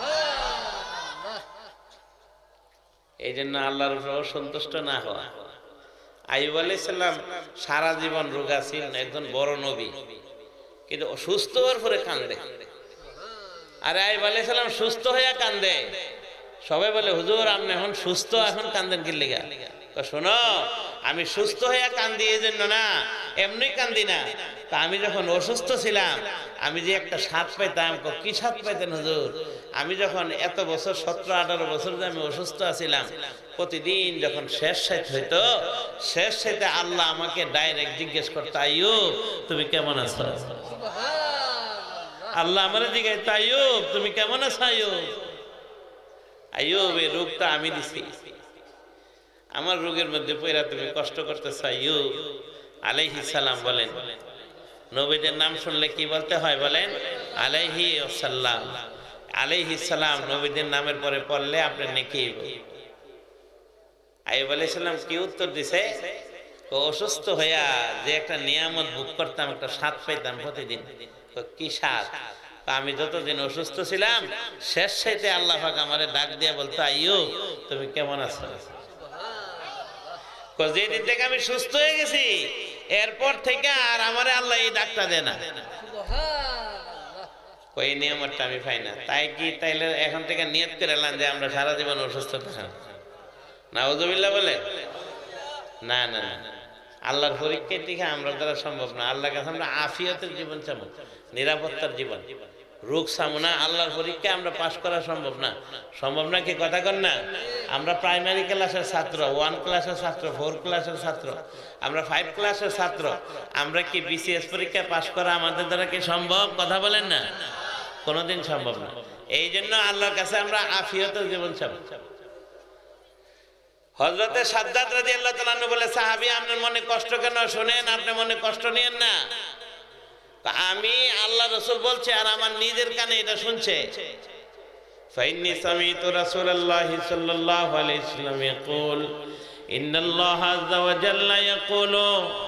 এই জন্য আল্লাহর উপর সন্তুষ্ট না হওয়া। আইয়ুব আলাইহিস সালাম সারা জীবন রোগা ছিলেন, একজন বড় নবী, কিন্তু অসুস্থ হওয়ার পরে কান্দে। আর আইয়ুব আলাইহিস সালাম সুস্থ হয়ে কান্দে। সবাই বলে, হুজুর আপনি এখন সুস্থ, এখন কান্দেন কি লিগা? শোনো, আমি সুস্থ হয়ে কান্দি এই জন্য না, এমনি কান্দি না, তা আমি যখন অসুস্থ ছিলাম আমি যে একটা স্বাদ পাইতাম, কি স্বাদ পাইতেন হুজুর? আমি যখন এত বছর 17-18 বছর যে আমি অসুস্থ আছিলাম, প্রতিদিন যখন শেষ সাইত হইতো, শেষ সাইতে আল্লাহ আমাকে ডাইরেক্ট জিজ্ঞেস করতো, আইয়ুব তুমি কেমন আছো? আল্লাহ আমার জিজ্ঞেস, আইয়ুব তুমি কেমন আছো? আইয়ুব, আইয়ুব এই রোগটা আমি দিছি, আমার রোগের মধ্যে পইরা তুমি কষ্ট করতেছ। আইয়ুব আলাইহিস সালাম বলেন, নবীদের নাম শুনলে কি বলতে হয় বলেন? আলাইহি ওয়াসাল্লাম। আলাইহিস সালাম নবীদের নামের পরে পড়লে আপনি নেকি। আইয়ুব আলাইহিস সালাম কি উত্তর দিছে? অসুস্থ হইয়া যে একটা নিয়ামত ভোগ করতাম, একটা স্বাদ পাইতাম প্রতিদিন। কি স্বাদ? আমি যতদিন অসুস্থ ছিলাম শেষ সাইতে আল্লাহ পাক আমারে ডাক দিয়ে বলতো, আইয়ুব তুমি কেমন আছো? যেদিন থেকে আমি সুস্থ হয়ে গেছি এরপর থেকে আর আমারে আল্লাহ এই ডাকটা দেয় না। ওই নিয়ামতটা আমি পাই না। তাই কি তাইলে এখন থেকে নিয়ত করে এলাম যে আমরা সারা জীবন অসুস্থ থাকব? নাউযুবিল্লাহ বলেন। না না না, আল্লাহর পরীক্ষা টিকা আমরা দ্বারা সম্ভব না। আল্লাহর কাছে আমরা আফিয়তের জীবন চাবো, নিরাপত্তার জীবন। রোগ চাবো না। আল্লাহর পরীক্ষা আমরা পাশ করা সম্ভব না। সম্ভব না কি কথা কন না? আমরা প্রাইমারি ক্লাসের ছাত্র, 1 ক্লাসের ছাত্র, 4 ক্লাসের ছাত্র, আমরা 5 ক্লাসের ছাত্র। আমরা কি বিসিএস পরীক্ষা পাশ করা আমাদের দ্বারা কি সম্ভব? কথা বলেন না, কোনোদিন সম্ভব না। এই জন্য আল্লাহর কাছে আমরা আফিয়তের জীবন চাবো। হযরতে সাদ্দাত রাদিয়াল্লাহু তাআলা আনহু বলে, সাহাবী আপনার মনে কষ্ট কেন? শুনেন, আপনি মনে কষ্ট নিয়েন না। আমি আল্লাহ রাসূল বলছে আর আমার নিজের কানে এটা শুনছে। ফাইন্নী সামিতু রাসূলুল্লাহি সাল্লাল্লাহু আলাইহি ওয়াসাল্লাম ইয়াকুল ইন্নাল্লাহা আযজা ওয়া জাল্লা ইয়াকুলু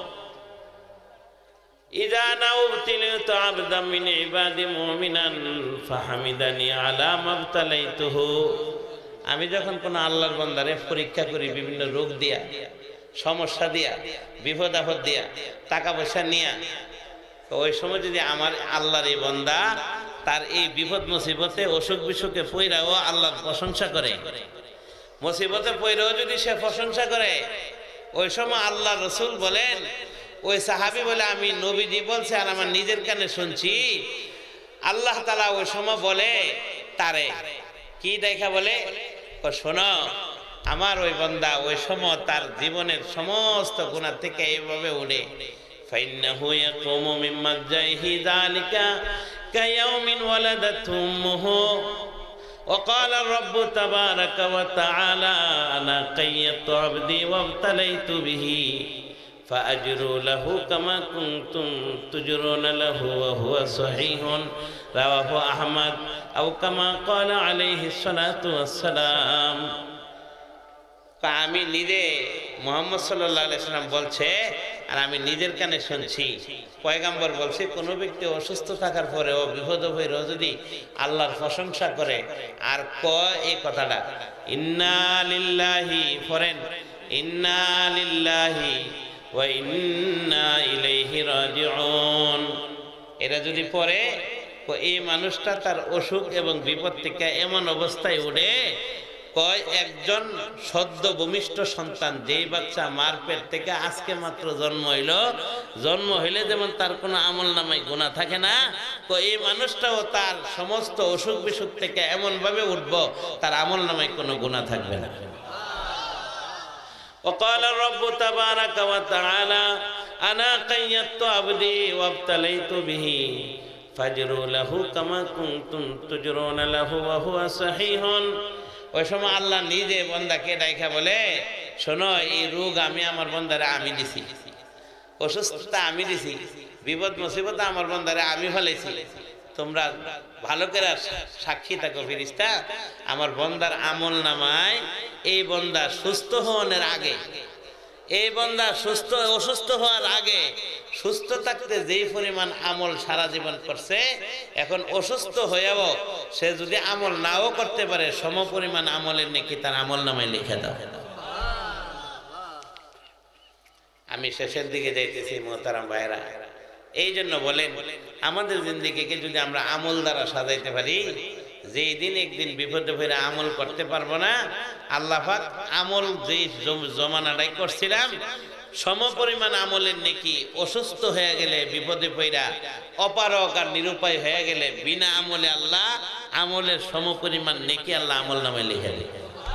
ইযা নাউবতিলতু আবদাম মিন ইবাদি মুমিনান ফাহামিদানি আলা মাবতালাইতুহু। আমি যখন কোনো আল্লাহর বান্দারে পরীক্ষা করি বিভিন্ন রোগ দিয়া, সমস্যা দিয়া, বিপদ আপদ দিয়া, টাকা পয়সা নিয়া, তো ওই সময় যদি আমার আল্লাহর এই বান্দা তার এই বিপদ মুসিবতে অসুখ বিসুখে পইরাও আল্লাহর প্রশংসা করে, মুসিবতে পইরাও যদি সে প্রশংসা করে, ওই সময় আল্লাহ রাসূল বলেন, ওই সাহাবী বলে আমি নবীজি বলছে আর আমার নিজের কানে শুনছি, আল্লাহ তাআলা ওই সময় বলে তারে কি দেখা বলে, শোনো আমার ওই বান্দা ওই সময় তার জীবনের সমস্ত গুনাহ থেকে এইভাবে উঠে, ফাইন্নাহু ইয়াকুমু মিন মাজ্জাইহি যালিকা কায়াউমিন ওয়ালাদাতহু উম্মুহু ওয়া ক্বালা রাব্বু তাবারাকা ওয়া তাআলা আনা কাইয়াতু আবদি ওয়াবতালাইতু বিহি ফাআজরু লাহু কামা কুনতুম তুজরুনা লাহু ওয়া হুয়া সহিহুন রাওয়াহু আহমদ আও কামা ক্বালা আলাইহিস সালাতু ওয়াস সালাম। আমি নিজে মুহাম্মদ সাল্লাল্লাহু আলাইহি ওয়াসাল্লাম বলছে আর আমি নিজের কানে শুনছি, পয়গম্বর বলছে কোনো ব্যক্তি অসুস্থ থাকার পরেও বিপদ হইলেও যদি আল্লাহর প্রশংসা করে আর কয় এই কথাটা, ইন্না লিল্লাহি, পড়েন ইন্না লিল্লাহি ওয়া ইন্না ইলাইহি রাজিউন, এরা যদি পড়ে এই মানুষটা তার অসুখ এবং বিপদ থেকে এমন অবস্থায় উঠে, কয় একজন সদ্য ভূমিষ্ঠ সন্তান, যেই বাচ্চা মার পেট থেকে আজকে মাত্র জন্ম হইলে যেমন তার কোনো আমল নামায় গুনাহ থাকে না, এই মানুষটাও তার সমস্ত অসুখ বিসুখ থেকে এমন ভাবে উঠব তার আমল নামায় কোনো গুনাহ থাকবে না। وقال الرب تبارك وتعالى انا قيدت عبدي وابتليت به فاجروا له كما كنتم تجرون له وهو صحيح। ওই সময় আল্লাহ নিজে বান্দাকে ডাইকা বলে, শোনো এই রোগ আমি আমার বান্দারে আমি দিছি, অসুস্থতা আমি দিছি, বিপদ মুসিবত আমার বান্দারে আমি ফেলেছি, তোমরা ভালো করে সাক্ষী থাকো ফেরেশতা, আমার বান্দার আমল নামায় এই বান্দা সুস্থ হওয়ার আগে, এই বান্দা অসুস্থ হওয়ার আগে সুস্থ থাকতে যেই পরিমাণ আমল সারা জীবন করছে, এখন অসুস্থ হয়েও সে যদি আমল নাও করতে পারে সম পরিমাণ আমলের নেকি তার আমল নামায় লিখে দাও। আমি শেষের দিকে যাইতেছি মোহতারাম ভাইরা, এই জন্য বলেন আমাদের জিন্দেগিকে যদি আমরা আমল দ্বারা সাজাইতে পারি, যেই দিন একদিন বিপদে পড়ে আমল করতে পারবো না, আল্লাহ পাক আমল যেই জমানাটাই করছিলাম সমপরিমাণ আমলের নেকি অসুস্থ হয়ে গেলে বিপদে পড়া অপারক আর নিরুপায় হয়ে গেলে বিনা আমলে আল্লাহ আমলের সমপরিমাণ নেকি আল্লাহ আমল নামে লিখে দেয়।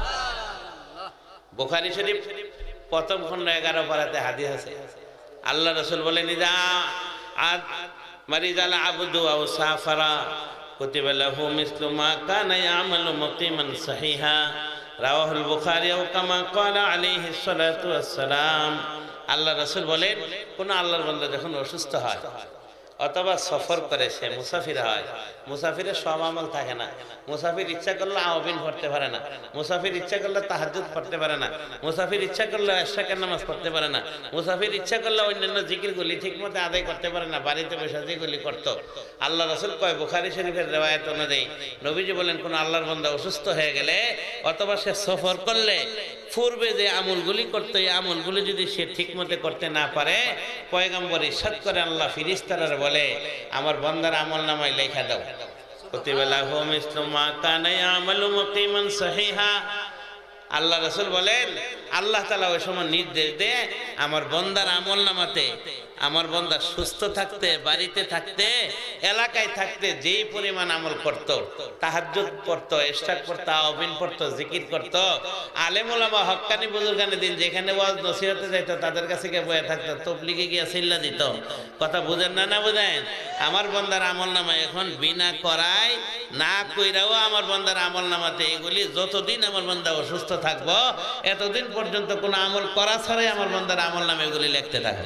বুখারী শরীফ প্রথম খণ্ড 11 পারাতে হাদিস আছে, আল্লাহ রাসূল বলেন ইদা আদ মারিজাল আবদু আও সাফারা কুতিবা লাহু মিসলু মা কানা ইয়ামালু মুকিমান সহিহা রাওয়াহুল বুখারী ও কামা ক্বালা আলাইহিস সালাতু ওয়াস সালাম। আল্লাহ রাসূল বলেন কোন আল্লাহর বান্দা যখন অসুস্থ হয় অথবা সফর করে, সে মুসাফির হয়, মুসাফিরের সব আমল থাকে না। মুসাফির ইচ্ছা করলে আওয়াবিন পড়তে পারে না, মুসাফির ইচ্ছা করলে তাহাজ্জুদ পড়তে পারে না, মুসাফির ইচ্ছা করলে ইশরাকের নামাজ পড়তে পারে না, মুসাফির ইচ্ছা করলে অন্যান্য জিকিরগুলি ঠিকমতো আদায় করতে পারে না, বাড়িতে বসে যেগুলি করত। আল্লাহ রাসূল কয় বুখারী শরীফের রিওয়ায়াত অনুযায়ী নবীজি বলেন কোন আল্লাহর বান্দা অসুস্থ হয়ে গেলে অথবা সে সফর করলে পূর্বে যে আমলগুলি করতে, এই আমলগুলি যদি সে ঠিকমতো করতে না পারে, পয়গম্বর ইরশাদ করে আল্লাহ ফেরেশতারা বলে আমার বান্দার আমল নামায় লেখা দাও, কুতিবা লাহু মিসলু মা কানা ইয়ামালু মুকিমান সহিহা। আল্লাহ রাসূল বলেন আল্লাহ তাআলা ওই সময় নির্দেশ দেয় আমার বান্দার আমল নামাতে, আমার বান্দা সুস্থ থাকতে, বাড়িতে থাকতে, এলাকায় থাকতে যেই পরিমাণ আমল করত, তাহাজ্জুদ পড়তো, ইশরাক পড়তো, আওয়াবিন পড়তো, জিকির করত, আলেম ওলামা হক্কানি বুজুর্গানে দিন যেখানে ওয়াজ নসিহতে যাইতো তাদের কাছে গিয়ে বয়ে থাকতো, তবলিগে গিয়ে চিল্লা দিত। কথা বুঝেন না? না বুঝেন? আমার বান্দার আমল নামা এখন বিনা করায় না কইরাও আমার বান্দার আমল নামাতে এগুলি যতদিন আমার বান্দা অসুস্থ থাকবো এতদিন পর্যন্ত কোনো আমল করা ছাড়াই আমার বান্দার আমল নামে এগুলি লিখতে থাকবে।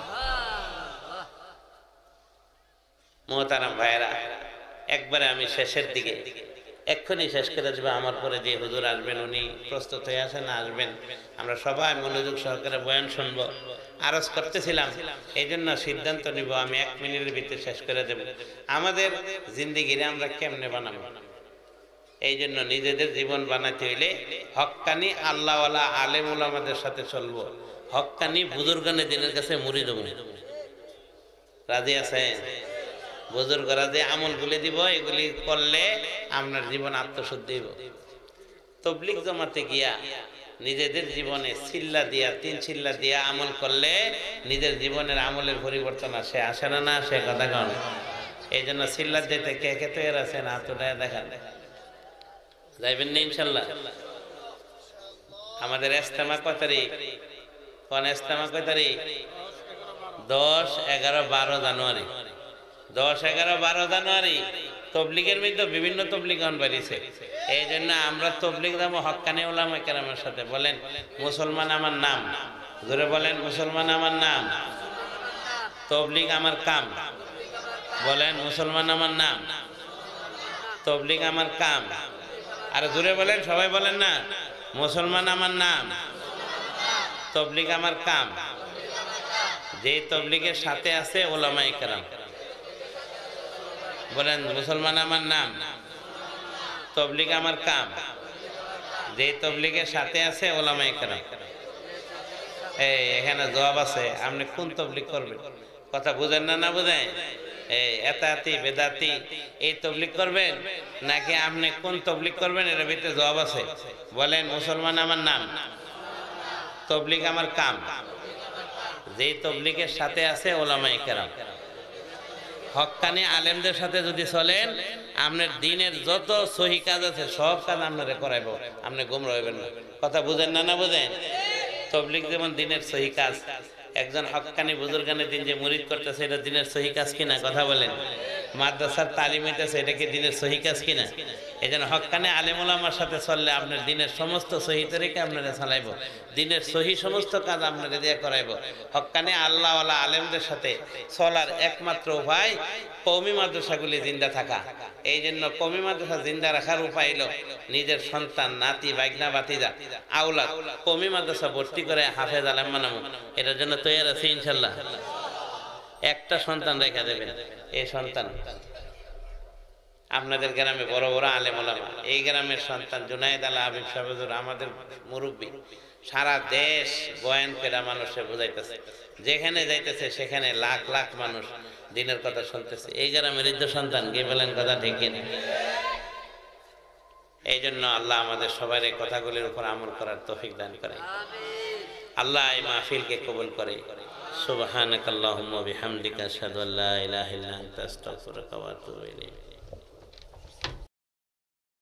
মোহতারাম ভাইরা, একবারে আমি শেষের দিকে এক্ষুনি শেষ করে দেবো। আমার পরে যে হুজুর আসবেন উনি প্রস্তুত হয়ে আসেন, আসবেন, আমরা সবাই মনোযোগ সহকারে বয়ান শুনবো। আরজ করতেছিলাম, এই জন্য সিদ্ধান্ত নিব আমি 1 মিনিটের ভিতরে শেষ করে দেব। আমাদের জিন্দিগিরে আমরা কেমনে বানাবো, এই জন্য নিজেদের জীবন বানাতে হইলে হক্কানি আল্লাহওয়ালা আলেম ওলামাদের সাথে চলবো, হক্কানি বুজুর্গানে দিনের কাছে মুরিদ হব। রাজি আছেন? বুজুর্গরা যে আমলগুলি দিব এগুলি করলে আপনার জীবন আত্মশুদ্ধি হইব। তবলিগ জমাতে গিয়া নিজেদের জীবনে চিল্লা দিয়া 3 চিল্লা দিয়া আমল করলে নিজের জীবনের আমলের পরিবর্তন আসে না? না আসে? কথা কন। এই জন্য চিল্লা দিতে কে কে তৈরি আছেন হাত উঠায় দেখান, যাইবেন না ইনশাল্লাহ? আমাদের ইজতেমা কয় তারিখ? কোন ইজতেমা কয় তারিখ? 10, 11, 12 জানুয়ারি। 10, 11, 12 জানুয়ারি। তবলিগের মধ্যে বিভিন্ন তবলিগান বাড়িছে, এই জন্য আমরা তবলিগ যাবো হক্কানি ওলামা কেরামের সাথে। বলেন মুসলমান আমার নাম, জোরে বলেন মুসলমান আমার নাম, তবলিগ আমার কাম। বলেন মুসলমান আমার নাম, তবলিগ আমার কাম। আর জোরে বলেন, সবাই বলেন না, মুসলমান আমার নাম, তবলিগ আমার কাম। যে তবলিগের সাথে আছে ওলামায়ে কেরাম। বলেন মুসলমান আমার নাম, তবলিগ আমার কাম। যে তবলিগের সাথে আছে ওলামায়ে কেরাম। এই এখানে জবাব আছে, আপনি কোন তবলিগ করবেন? কথা বুঝেন না? না বুঝেন? এই এতাতি বেদাতি এই তবলিগ করবেন নাকি আপনি কোন তবলিগ করবেন এর ভিতরে জবাব আছে। বলেন মুসলমান আমার নাম, তবলিগ আমার কাম। যে তবলিগের সাথে আছে ওলামায়ে কেরাম, হক্কানি আলেমদের সাথে যদি চলেন আপনার দিনের যত সহি কাজ আছে সব কাজ আপনারা করাইব, আপনি গুমরা হইবেন না। কথা বুঝেন না? না বুঝেন? তবলিগ যেমন দিনের সহি কাজ, একজন হক্কানি বুজুর্গানের দিন যে মুরিদ করতেছে এটা দিনের সহি কাজ কিনা? কথা বলেন। মাদ্রাসার তালিম হইতেছে, এটা কি দিনের সহি কাজ কিনা? এই জন্য হক্কানি আলেম ওলামার সাথে চললে আপনার দিনের সমস্ত সহি তরিকা আপনারা চালাইব, দিনের সহি সমস্ত কাজ আপনারা দিয়ে করাইব। হক্কানি আল্লাহওয়ালা আলেমদের সাথে চলার একমাত্র উপায় কওমি মাদ্রাসাগুলি জিন্দা থাকা। এই জন্য কওমি মাদ্রাসা জিন্দা রাখার উপায় হলো নিজের সন্তান, নাতি, বাইগনা, বাতিজা, আওলাদ কওমি মাদ্রাসা ভর্তি করে হাফেজ আলেম বানাবো। এটার জন্য তৈরি আছে ইনশাল্লাহ। একটা সন্তান রেখা দেবেন, এই সন্তান আপনাদের গ্রামে বড় বড় আলেম ওলামা, এই গ্রামের সন্তান জুনায়েদ আলা হাবিব সাহেব হুজুর আমাদের মুরব্বী, সারা দেশ বয়ান করে মানুষে বুঝাইতেছে, যেখানে যাইতেছে সেখানে লাখ লাখ মানুষ দিনের কথা শুনতেছে। এই গ্রামের ইজ্জ সন্তান কি বলেন? কথা ঠিক কিনা? এই জন্য আল্লাহ আমাদের সবার এই কথাগুলির উপর আমল করার তৌফিক দান করে। আল্লাহ এই মাহফিলকে কবুল করে। সুবহানাকাল্লাহুম্মা বিহামদিকা আশহাদু আল্লা ইলাহা ইল্লা আনতা আস্তাগফিরুকা ওয়া আতুবু ইলাইক।